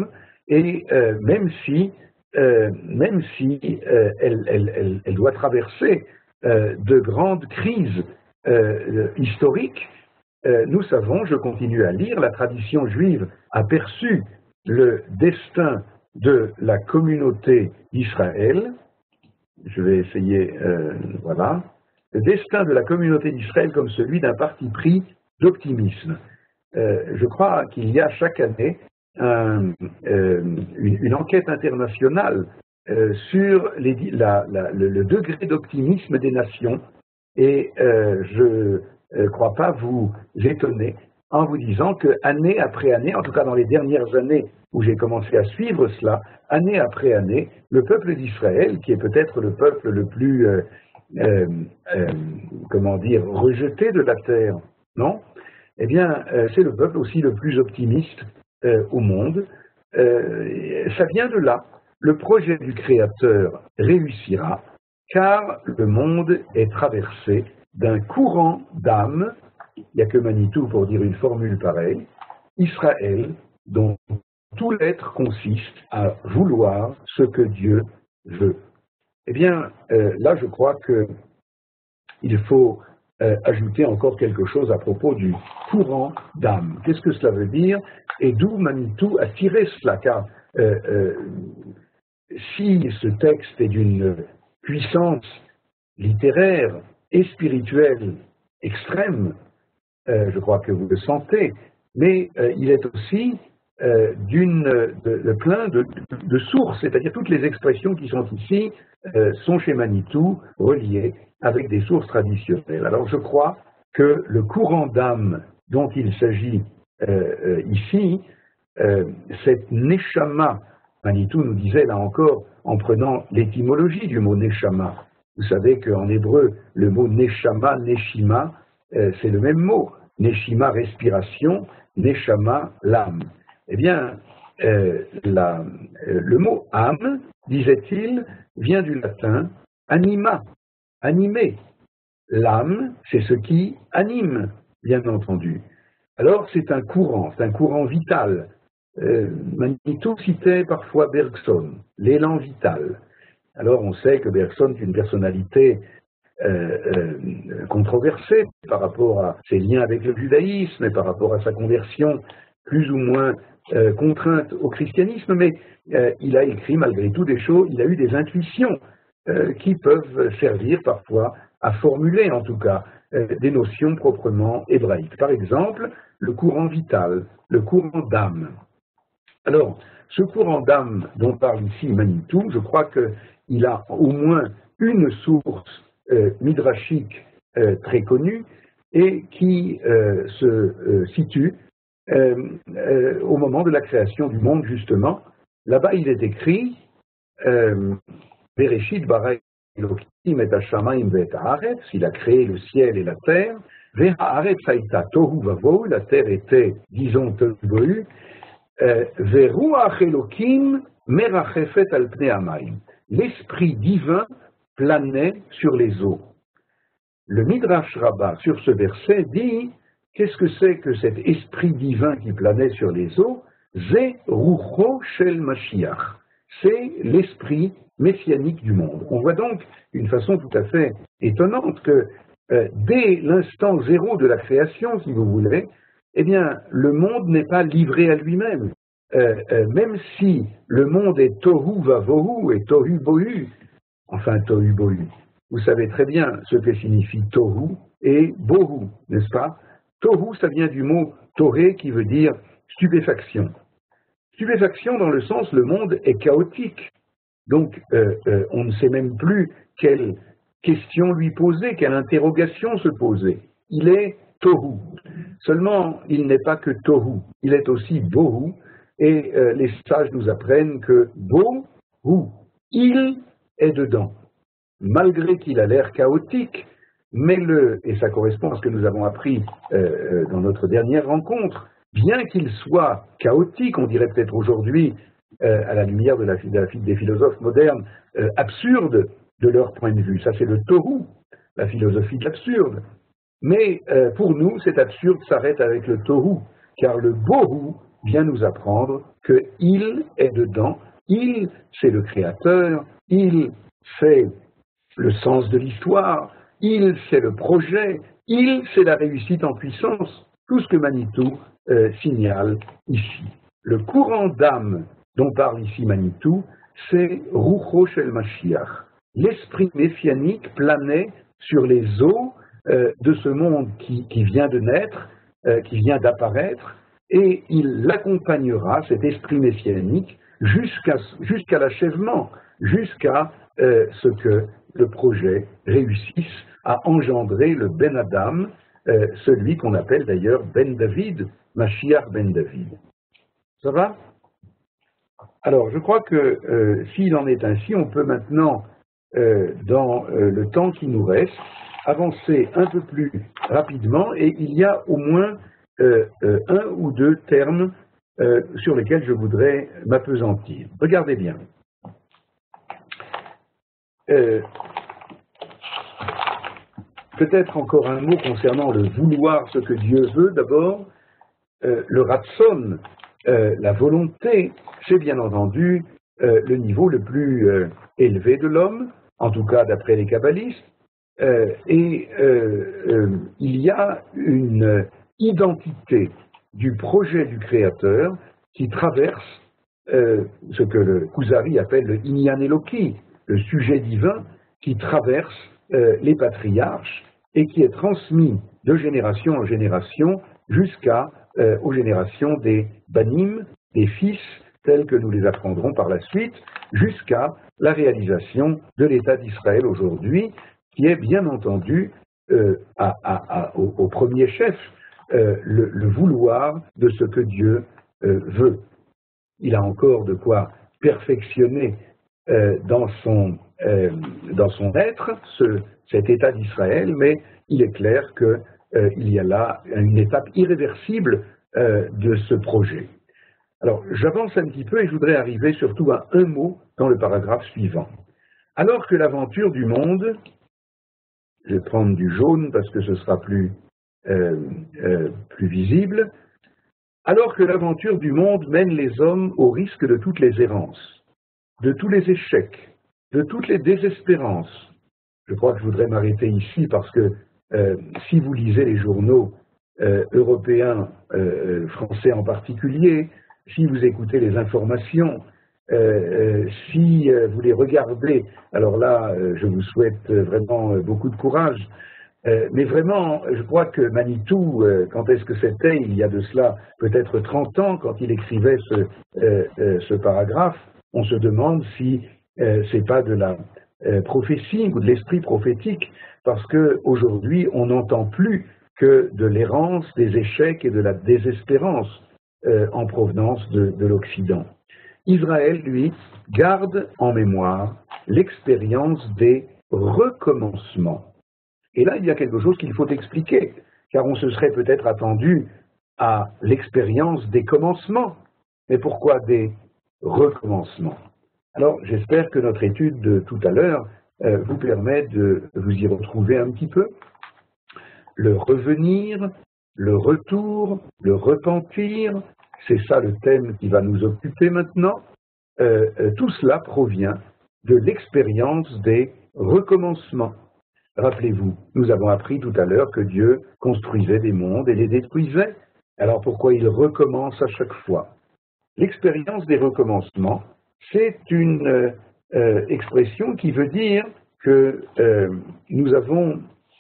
et euh, même si, euh, même si euh, elle, elle, elle, elle doit traverser euh, de grandes crises euh, historiques, euh, nous savons, je continue à lire, la tradition juive a perçu le destin de la communauté d'Israël. Je vais essayer, euh, voilà, le destin de la communauté d'Israël comme celui d'un parti pris d'optimisme. Euh, je crois qu'il y a chaque année un, euh, une, une enquête internationale euh, sur les, la, la, le, le degré d'optimisme des nations, et euh, je ne crois pas vous étonner en vous disant que année après année, en tout cas dans les dernières années où j'ai commencé à suivre cela, année après année, le peuple d'Israël, qui est peut-être le peuple le plus, euh, euh, euh, comment dire, rejeté de la terre, non ? Eh bien, euh, c'est le peuple aussi le plus optimiste euh, au monde. Euh, ça vient de là. Le projet du Créateur réussira, car le monde est traversé d'un courant d'âme, il n'y a que Manitou pour dire une formule pareille, Israël, dont tout l'être consiste à vouloir ce que Dieu veut. Eh bien, euh, là, je crois qu'il faut euh, ajouter encore quelque chose à propos du courant d'âme. Qu'est-ce que cela veut dire et d'où Manitou a tiré cela? Car euh, euh, si ce texte est d'une puissance littéraire et spirituelle extrême, euh, je crois que vous le sentez, mais euh, il est aussi euh, d'une, de, de plein de, de, de sources, c'est-à-dire toutes les expressions qui sont ici euh, sont chez Manitou reliées avec des sources traditionnelles. Alors je crois que le courant d'âme dont il s'agit euh, euh, ici, euh, cette neshama, Manitou nous disait là encore, en prenant l'étymologie du mot neshama, vous savez qu'en hébreu, le mot neshama, neshima, euh, c'est le même mot. Neshima, respiration, neshama, l'âme. Eh bien, euh, la, euh, le mot âme, disait-il, vient du latin anima, animer. L'âme, c'est ce qui anime, bien entendu. Alors, c'est un courant, c'est un courant vital. Euh, Manitou citait parfois Bergson, l'élan vital. Alors, on sait que Bergson est une personnalité Euh, euh, controversé par rapport à ses liens avec le judaïsme et par rapport à sa conversion plus ou moins euh, contrainte au christianisme, mais euh, il a écrit malgré tout des choses, il a eu des intuitions euh, qui peuvent servir parfois à formuler en tout cas euh, des notions proprement hébraïques. Par exemple, le courant vital, le courant d'âme. Alors, ce courant d'âme dont parle ici Manitou, je crois qu'il a au moins une source Euh, midrashique euh, très connu et qui euh, se euh, situe euh, euh, au moment de la création du monde, justement. Là-bas, il est écrit Bereshit bara Elokim et hashamayim ve'et haaretz, il a créé le ciel et la terre. Ve'haaretz haïta tohu vavohu, la terre était, disons, tohu vohu. Ve'ruach Elokim merachefet al pnei hamayim, l'esprit divin planait sur les eaux. Le Midrash Rabbah, sur ce verset, dit qu'est-ce que c'est que cet esprit divin qui planait sur les eaux? Ze Rucho Shel Mashiach. C'est l'esprit messianique du monde. On voit donc d'une façon tout à fait étonnante que euh, dès l'instant zéro de la création, si vous voulez, eh bien, le monde n'est pas livré à lui-même. Euh, euh, même si le monde est tohu vavohu et tohu bohu, enfin, tohu bohu. Vous savez très bien ce que signifie tohu et bohu, n'est-ce pas? Tohu, ça vient du mot toré qui veut dire stupéfaction. Stupéfaction dans le sens le monde est chaotique. Donc, euh, euh, on ne sait même plus quelle question lui poser, quelle interrogation se poser. Il est tohu. Seulement, il n'est pas que tohu, il est aussi bohu. Et euh, les sages nous apprennent que bohu, il est dedans, malgré qu'il a l'air chaotique, mais le, et ça correspond à ce que nous avons appris euh, dans notre dernière rencontre, bien qu'il soit chaotique, on dirait peut-être aujourd'hui, euh, à la lumière de la, de la, des philosophes modernes, euh, absurde de leur point de vue, ça c'est le tohu, la philosophie de l'absurde, mais euh, pour nous cet absurde s'arrête avec le tohu, car le bohu vient nous apprendre qu'il est dedans, il, c'est le créateur, il, c'est le sens de l'histoire, il, c'est le projet, il, c'est la réussite en puissance, tout ce que Manitou euh, signale ici. Le courant d'âme dont parle ici Manitou, c'est Rucho Shel Mashiach. L'esprit messianique planait sur les eaux euh, de ce monde qui, qui vient de naître, euh, qui vient d'apparaître, et il l'accompagnera, cet esprit messianique, jusqu'à jusqu'à l'achèvement, jusqu'à euh, ce que le projet réussisse à engendrer le Ben Adam, euh, celui qu'on appelle d'ailleurs Ben David, Mashiach Ben David. Ça va? Alors, je crois que euh, s'il en est ainsi, on peut maintenant, euh, dans euh, le temps qui nous reste, avancer un peu plus rapidement, et il y a au moins euh, euh, un ou deux termes euh, sur lesquels je voudrais m'appesantir. Regardez bien. Euh, Peut-être encore un mot concernant le vouloir ce que Dieu veut d'abord. Euh, le ratson, euh, la volonté, c'est bien entendu euh, le niveau le plus euh, élevé de l'homme, en tout cas d'après les kabbalistes, euh, et euh, euh, il y a une identité du projet du Créateur qui traverse euh, ce que le Kuzari appelle le Inyan Eloki, le sujet divin qui traverse euh, les patriarches et qui est transmis de génération en génération jusqu'à euh, aux générations des banim, des fils, tels que nous les apprendrons par la suite, jusqu'à la réalisation de l'État d'Israël aujourd'hui, qui est bien entendu euh, à, à, à, au, au premier chef euh, le, le vouloir de ce que Dieu euh, veut. Il a encore de quoi perfectionner euh, dans, son, euh, dans son être ce, cet État d'Israël, mais il est clair qu'il euh, y a là une étape irréversible euh, de ce projet. Alors, j'avance un petit peu et je voudrais arriver surtout à un mot dans le paragraphe suivant. Alors que l'aventure du monde, je vais prendre du jaune parce que ce sera plus, euh, euh, plus visible, alors que l'aventure du monde mène les hommes au risque de toutes les errances, de tous les échecs, de toutes les désespérances. Je crois que je voudrais m'arrêter ici parce que euh, si vous lisez les journaux euh, européens, euh, français en particulier, si vous écoutez les informations, euh, euh, si euh, vous les regardez, alors là, euh, je vous souhaite vraiment beaucoup de courage. Euh, mais vraiment, je crois que Manitou, euh, quand est-ce que c'était? Il y a de cela peut-être trente ans, quand il écrivait ce, euh, euh, ce paragraphe, on se demande si euh, c'est pas de la euh, prophétie ou de l'esprit prophétique, parce qu'aujourd'hui, on n'entend plus que de l'errance, des échecs et de la désespérance euh, en provenance de, de l'Occident. Israël, lui, garde en mémoire l'expérience des recommencements. Et là, il y a quelque chose qu'il faut expliquer, car on se serait peut-être attendu à l'expérience des commencements. Mais pourquoi des recommencements? Alors, j'espère que notre étude de tout à l'heure euh, vous permet de vous y retrouver un petit peu. Le revenir, le retour, le repentir, c'est ça le thème qui va nous occuper maintenant. Euh, euh, tout cela provient de l'expérience des recommencements. Rappelez-vous, nous avons appris tout à l'heure que Dieu construisait des mondes et les détruisait. Alors pourquoi il recommence à chaque fois? L'expérience des recommencements, c'est une euh, euh, expression qui veut dire que euh, nous avons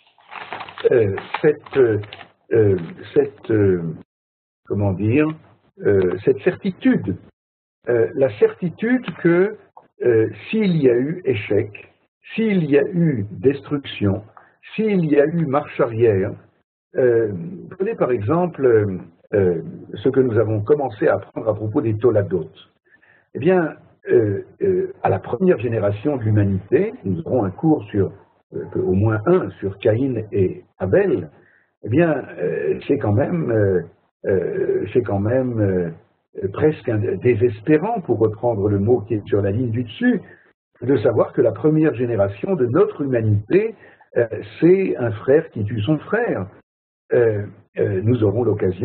euh, cette, euh, cette euh, comment dire, euh, cette certitude, euh, la certitude que euh, s'il y a eu échec, s'il y a eu destruction, s'il y a eu marche arrière, euh, prenez par exemple euh, euh, ce que nous avons commencé à apprendre à propos des Toladot. Eh bien, euh, euh, à la première génération de l'humanité, nous aurons un cours sur, euh, au moins un, sur Caïn et Abel. Eh bien, euh, c'est quand même, euh, euh, c'est quand même euh, presque un, désespérant, pour reprendre le mot qui est sur la ligne du dessus, de savoir que la première génération de notre humanité, euh, c'est un frère qui tue son frère. Euh, euh, nous aurons l'occasion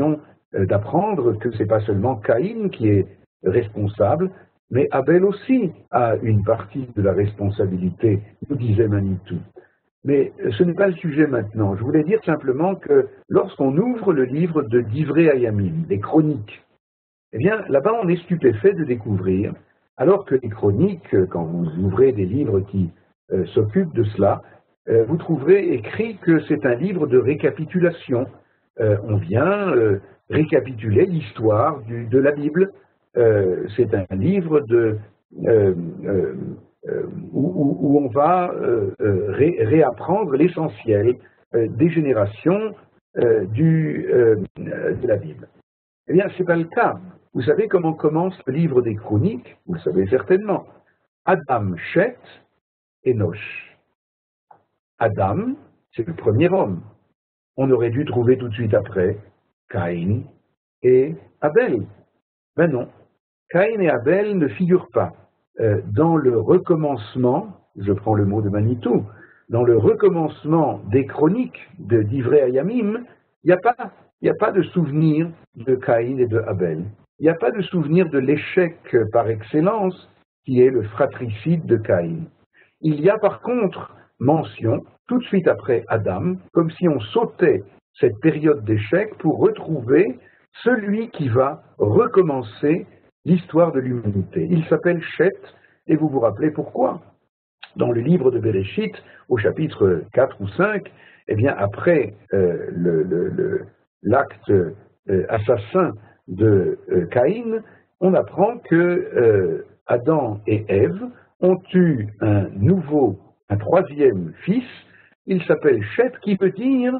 euh, d'apprendre que ce n'est pas seulement Caïn qui est responsable, mais Abel aussi a une partie de la responsabilité, nous disait Manitou. Mais ce n'est pas le sujet maintenant. Je voulais dire simplement que lorsqu'on ouvre le livre de Divrei Hayamim, les chroniques, eh bien là-bas on est stupéfait de découvrir, alors que les chroniques, quand vous ouvrez des livres qui euh, s'occupent de cela, euh, vous trouverez écrit que c'est un livre de récapitulation. Euh, on vient euh, récapituler l'histoire de la Bible. Euh, c'est un livre de, euh, euh, euh, où, où on va euh, ré, réapprendre l'essentiel euh, des générations euh, du, euh, de la Bible. Eh bien, ce n'est pas le cas. Vous savez comment commence le livre des Chroniques? Vous le savez certainement. Adam, Chet, Enoch. Adam, c'est le premier homme. On aurait dû trouver tout de suite après Caïn et Abel. Ben non. Caïn et Abel ne figurent pas. Euh, dans le recommencement, je prends le mot de Manitou, dans le recommencement des chroniques de Divrei Hayamim, il n'y a pas, il n'y a pas de souvenir de Caïn et de Abel. Il n'y a pas de souvenir de l'échec par excellence qui est le fratricide de Caïn. Il y a par contre mention, tout de suite après Adam, comme si on sautait cette période d'échec pour retrouver celui qui va recommencer l'histoire de l'humanité. Il s'appelle Chet, et vous vous rappelez pourquoi? Dans le livre de Bereshit, au chapitre quatre ou cinq, eh bien après euh, le, le, le, l'acte euh, assassin de euh, Caïn, on apprend que euh, Adam et Ève ont eu un nouveau, un troisième fils, il s'appelle Chet, qui veut dire,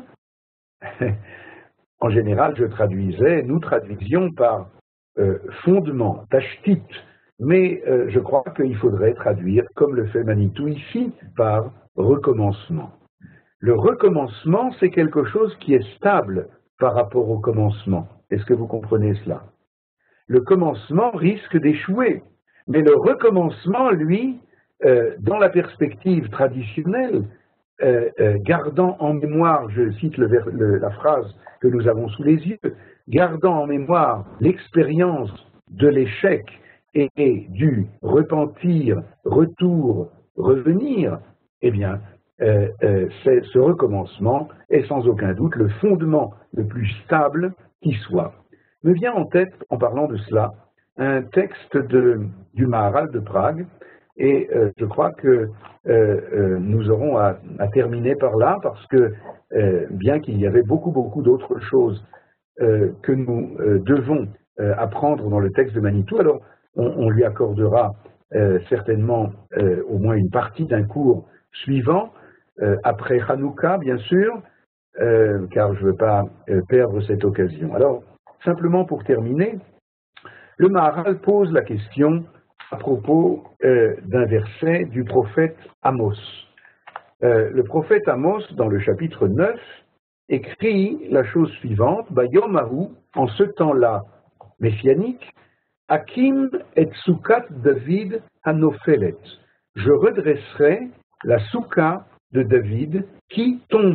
en général je traduisais, nous traduisions par euh, fondement, tashtit, mais euh, je crois qu'il faudrait traduire, comme le fait Manitou ici, par recommencement. Le recommencement, c'est quelque chose qui est stable par rapport au commencement. Est-ce que vous comprenez cela? Le commencement risque d'échouer, mais le recommencement, lui, euh, dans la perspective traditionnelle, euh, euh, gardant en mémoire, je cite le, le, la phrase que nous avons sous les yeux, gardant en mémoire l'expérience de l'échec et, et du repentir, retour, revenir, eh bien, euh, euh, ce recommencement est sans aucun doute le fondement le plus stable qui soit. Me vient en tête, en parlant de cela, un texte de, du Maharal de Prague, et euh, je crois que euh, euh, nous aurons à, à terminer par là, parce que euh, bien qu'il y avait beaucoup, beaucoup d'autres choses euh, que nous euh, devons euh, apprendre dans le texte de Manitou, alors on, on lui accordera euh, certainement euh, au moins une partie d'un cours suivant, euh, après Hanouka, bien sûr, euh, car je ne veux pas euh, perdre cette occasion. Alors, simplement pour terminer, le Maharal pose la question à propos euh, d'un verset du prophète Amos. Euh, le prophète Amos, dans le chapitre neuf, écrit la chose suivante, « Bayom Ahu, en ce temps-là messianique, Hakim et Soukat David Hanofelet. Je redresserai la souka de David qui tombe. »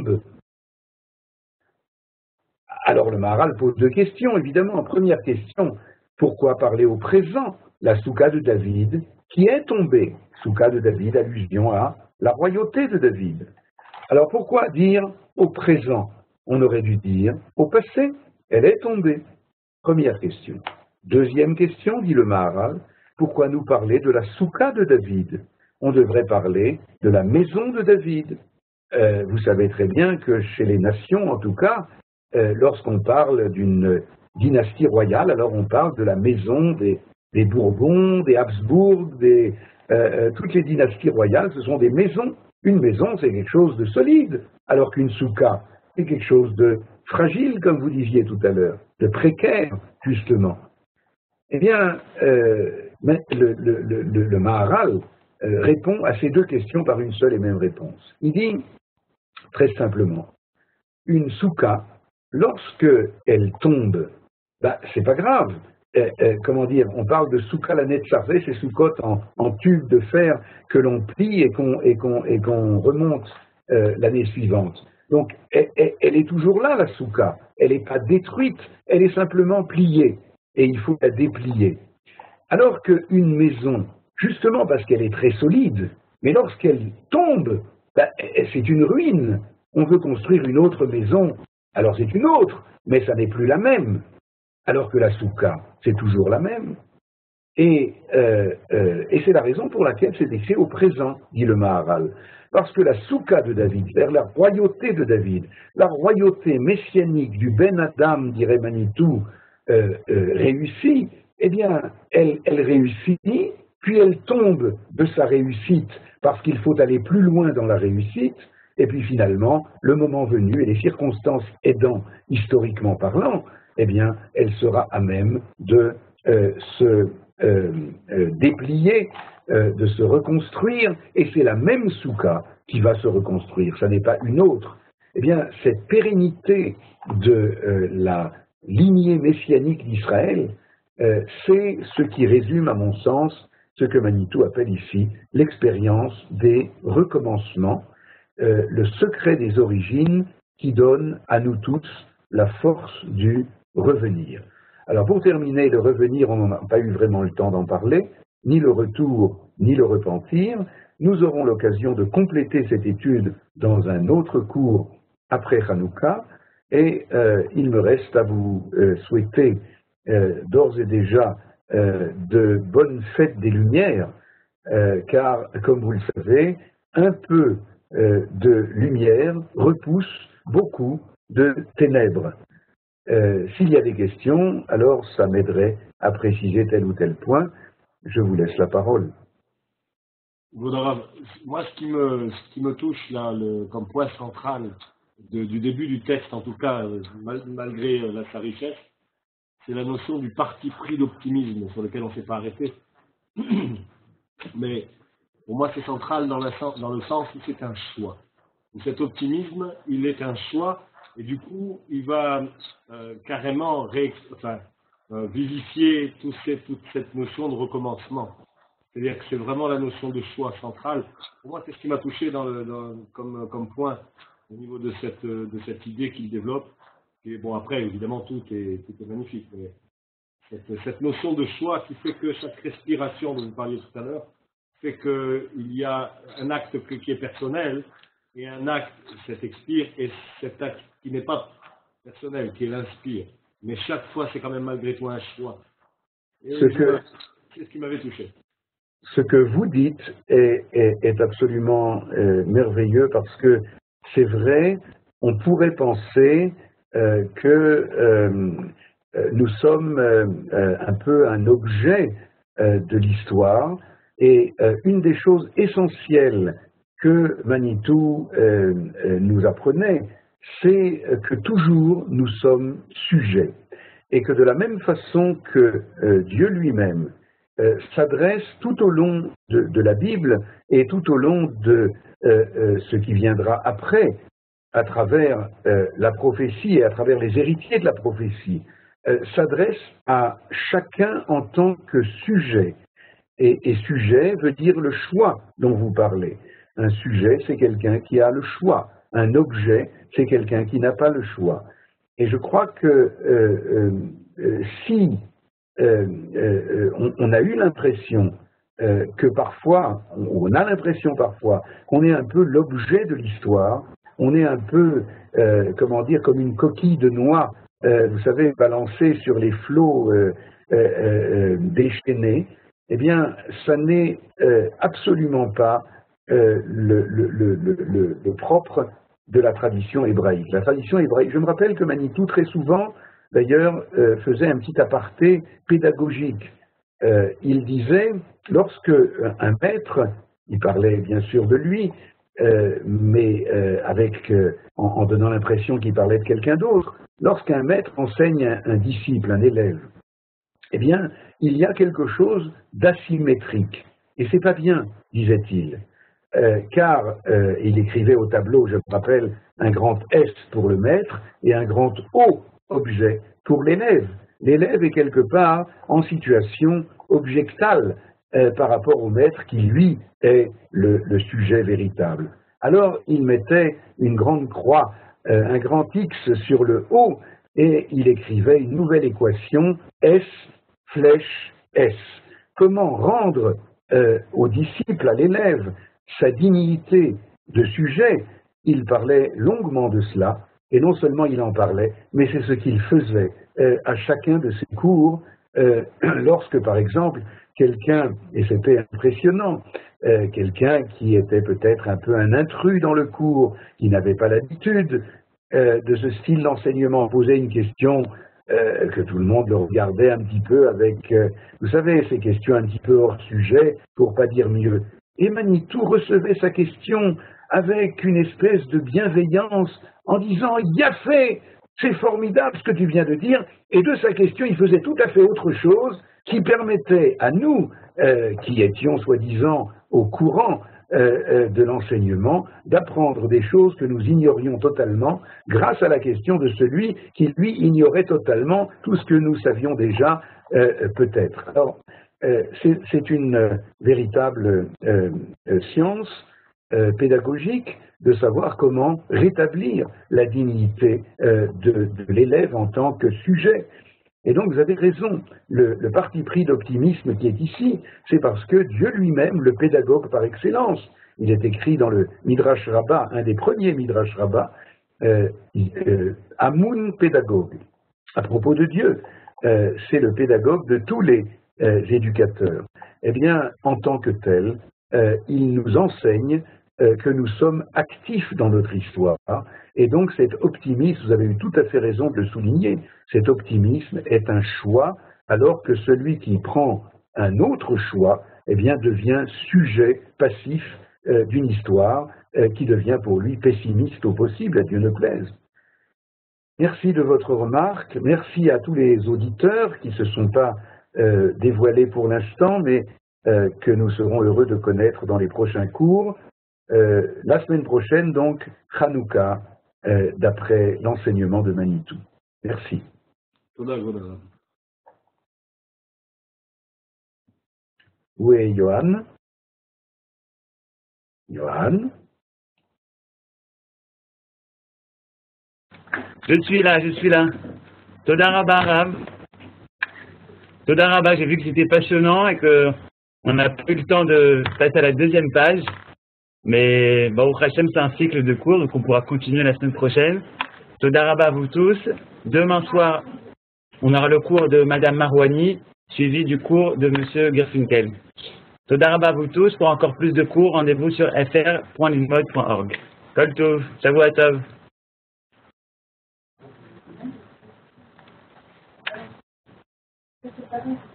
Alors le Maharal pose deux questions, évidemment. Première question, pourquoi parler au présent? La souka de David qui est tombée. Souka de David, allusion à la royauté de David. Alors pourquoi dire au présent? On aurait dû dire au passé, elle est tombée. Première question. Deuxième question, dit le Maharal, pourquoi nous parler de la souka de David? On devrait parler de la maison de David. Euh, vous savez très bien que chez les nations, en tout cas, euh, lorsqu'on parle d'une dynastie royale, alors on parle de la maison des, des Bourbons, des Habsbourg, des, euh, toutes les dynasties royales, ce sont des maisons. Une maison, c'est quelque chose de solide, alors qu'une souka, c'est quelque chose de fragile, comme vous disiez tout à l'heure, de précaire, justement. Eh bien, euh, le, le, le, le, le Maharal euh, répond à ces deux questions par une seule et même réponse. Il dit, très simplement, une souka, lorsque elle tombe, bah, c'est pas grave. Euh, euh, comment dire, on parle de souka la netzarvé, c'est soukot en, en tube de fer que l'on plie et qu'on et qu'on et qu'on remonte euh, l'année suivante. Donc, elle, elle, elle est toujours là, la soukha. Elle n'est pas détruite, elle est simplement pliée. Et il faut la déplier. Alors qu'une maison, justement parce qu'elle est très solide, mais lorsqu'elle tombe, ben, c'est une ruine. On veut construire une autre maison, alors c'est une autre, mais ça n'est plus la même. Alors que la soukha, c'est toujours la même. Et, euh, euh, et c'est la raison pour laquelle c'est écrit au présent, dit le Maharal. Parce que la soukha de David, vers la royauté de David, la royauté messianique du Ben Adam, dirait Manitou, euh, euh, réussit, eh bien, elle, elle réussit, puis elle tombe de sa réussite, parce qu'il faut aller plus loin dans la réussite, et puis finalement, le moment venu et les circonstances aidant, historiquement parlant, eh bien, elle sera à même de euh, se euh, euh, déplier, euh, de se reconstruire, et c'est la même soukha qui va se reconstruire, ça n'est pas une autre. Eh bien, cette pérennité de euh, la lignée messianique d'Israël, euh, c'est ce qui résume, à mon sens, ce que Manitou appelle ici l'expérience des recommencements, euh, le secret des origines qui donne à nous tous la force du revenir. Alors pour terminer, le revenir, on n'a pas eu vraiment le temps d'en parler, ni le retour, ni le repentir. Nous aurons l'occasion de compléter cette étude dans un autre cours après Hanouka, et euh, il me reste à vous euh, souhaiter euh, d'ores et déjà euh, de bonnes fêtes des Lumières, euh, car, comme vous le savez, un peu euh, de lumière repousse beaucoup de ténèbres. Euh, S'il y a des questions, alors ça m'aiderait à préciser tel ou tel point. Je vous laisse la parole. Goudarav, moi, ce qui me, ce qui me touche là, le, comme point central de, du début du texte, en tout cas, mal, malgré euh, sa richesse, c'est la notion du parti pris d'optimisme sur lequel on ne s'est pas arrêté. Mais pour moi, c'est central dans, la, dans le sens où c'est un choix. Et cet optimisme, il est un choix, et du coup, il va euh, carrément ré, enfin, euh, vivifier tout ces, toute cette notion de recommencement. C'est-à-dire que c'est vraiment la notion de choix central. Pour moi, c'est ce qui m'a touché dans le, dans, comme, comme point au niveau de cette, de cette idée qu'il développe. Et bon, après, évidemment, tout est, tout est magnifique. Mais cette, cette notion de choix qui fait que chaque respiration dont vous parliez tout à l'heure fait qu'il y a un acte qui est personnel et un acte qui s'expire, et cet acte qui n'est pas personnel, qui est l'inspire. Mais chaque fois, c'est quand même malgré tout un choix. Et ce que, c'est ce qui m'avait touché. Ce que vous dites est, est, est absolument euh, merveilleux, parce que c'est vrai, on pourrait penser euh, que euh, nous sommes euh, un peu un objet euh, de l'histoire, et euh, une des choses essentielles que Manitou euh, euh, nous apprenait, c'est que toujours nous sommes sujets, et que de la même façon que euh, Dieu lui-même euh, s'adresse tout au long de, de la Bible et tout au long de euh, euh, ce qui viendra après, à travers euh, la prophétie et à travers les héritiers de la prophétie, euh, s'adresse à chacun en tant que sujet. Et, et sujet veut dire le choix dont vous parlez. Un sujet, c'est quelqu'un qui a le choix. Un objet, c'est quelqu'un qui n'a pas le choix. Et je crois que euh, euh, si euh, euh, on, on a eu l'impression euh, que parfois, on, on a l'impression parfois qu'on est un peu l'objet de l'histoire, on est un peu, euh, comment dire, comme une coquille de noix, euh, vous savez, balancée sur les flots euh, euh, euh, déchaînés, eh bien, ça n'est euh, absolument pas euh, le, le, le, le, le propre de la tradition hébraïque. La tradition hébraïque, je me rappelle que Manitou, très souvent, d'ailleurs, euh, faisait un petit aparté pédagogique. Euh, il disait, lorsque un maître, il parlait bien sûr de lui, euh, mais euh, avec, euh, en, en donnant l'impression qu'il parlait de quelqu'un d'autre, lorsqu'un maître enseigne un, un disciple, un élève, eh bien, il y a quelque chose d'asymétrique. Et c'est pas bien, disait-il. Euh, car euh, il écrivait au tableau, je me rappelle, un grand S pour le maître et un grand O, objet, pour l'élève. L'élève est quelque part en situation objectale euh, par rapport au maître qui, lui, est le, le sujet véritable. alors il mettait une grande croix, euh, un grand X sur le haut, et il écrivait une nouvelle équation, S, flèche, S. Comment rendre euh, au disciple, à l'élève, sa dignité de sujet? Il parlait longuement de cela, et non seulement il en parlait, mais c'est ce qu'il faisait euh, à chacun de ses cours, euh, lorsque par exemple quelqu'un, et c'était impressionnant, euh, quelqu'un qui était peut-être un peu un intrus dans le cours, qui n'avait pas l'habitude euh, de ce style d'enseignement, posait une question euh, que tout le monde le regardait un petit peu avec, euh, vous savez, ces questions un petit peu hors sujet, pour pas dire mieux. Et Manitou recevait sa question avec une espèce de bienveillance, en disant « Yafé, c'est formidable ce que tu viens de dire », et de sa question, il faisait tout à fait autre chose qui permettait à nous, euh, qui étions soi-disant au courant euh, euh, de l'enseignement, d'apprendre des choses que nous ignorions totalement grâce à la question de celui qui, lui, ignorait totalement tout ce que nous savions déjà euh, peut-être. Alors, euh, c'est une euh, véritable euh, euh, science euh, pédagogique de savoir comment rétablir la dignité euh, de, de l'élève en tant que sujet. Et donc vous avez raison, le, le parti pris d'optimisme qui est ici, c'est parce que Dieu lui-même, le pédagogue par excellence, il est écrit dans le Midrash Rabbah, un des premiers Midrash Rabbah, euh, euh, Amun pédagogue. À propos de Dieu, euh, c'est le pédagogue de tous les euh, éducateurs. Eh bien, en tant que tel, euh, il nous enseigne euh, que nous sommes actifs dans notre histoire. Et donc cet optimisme, vous avez eu tout à fait raison de le souligner, cet optimisme est un choix, alors que celui qui prend un autre choix, eh bien, devient sujet passif euh, d'une histoire euh, qui devient pour lui pessimiste au possible, à Dieu ne plaise. Merci de votre remarque, merci à tous les auditeurs qui ne se sont pas euh, dévoilés pour l'instant, mais euh, que nous serons heureux de connaître dans les prochains cours. Euh, la semaine prochaine, donc, Hanouka, euh, d'après l'enseignement de Manitou. Merci. Où est Johan? Johan? Je suis là, je suis là. Toda Rabba, Rav. Toda Rabba, j'ai vu que c'était passionnant et qu'on n'a pas eu le temps de passer à la deuxième page. Mais Baruch Hashem, c'est un cycle de cours, donc on pourra continuer la semaine prochaine. Toda Rabba à vous tous. Demain soir, on aura le cours de Madame Marouani, suivi du cours de Monsieur Gerfinkel. Toda Rabba à vous tous. Pour encore plus de cours, rendez-vous sur f r point lilmod point org. Kol tov, Shavua tov. Thank you.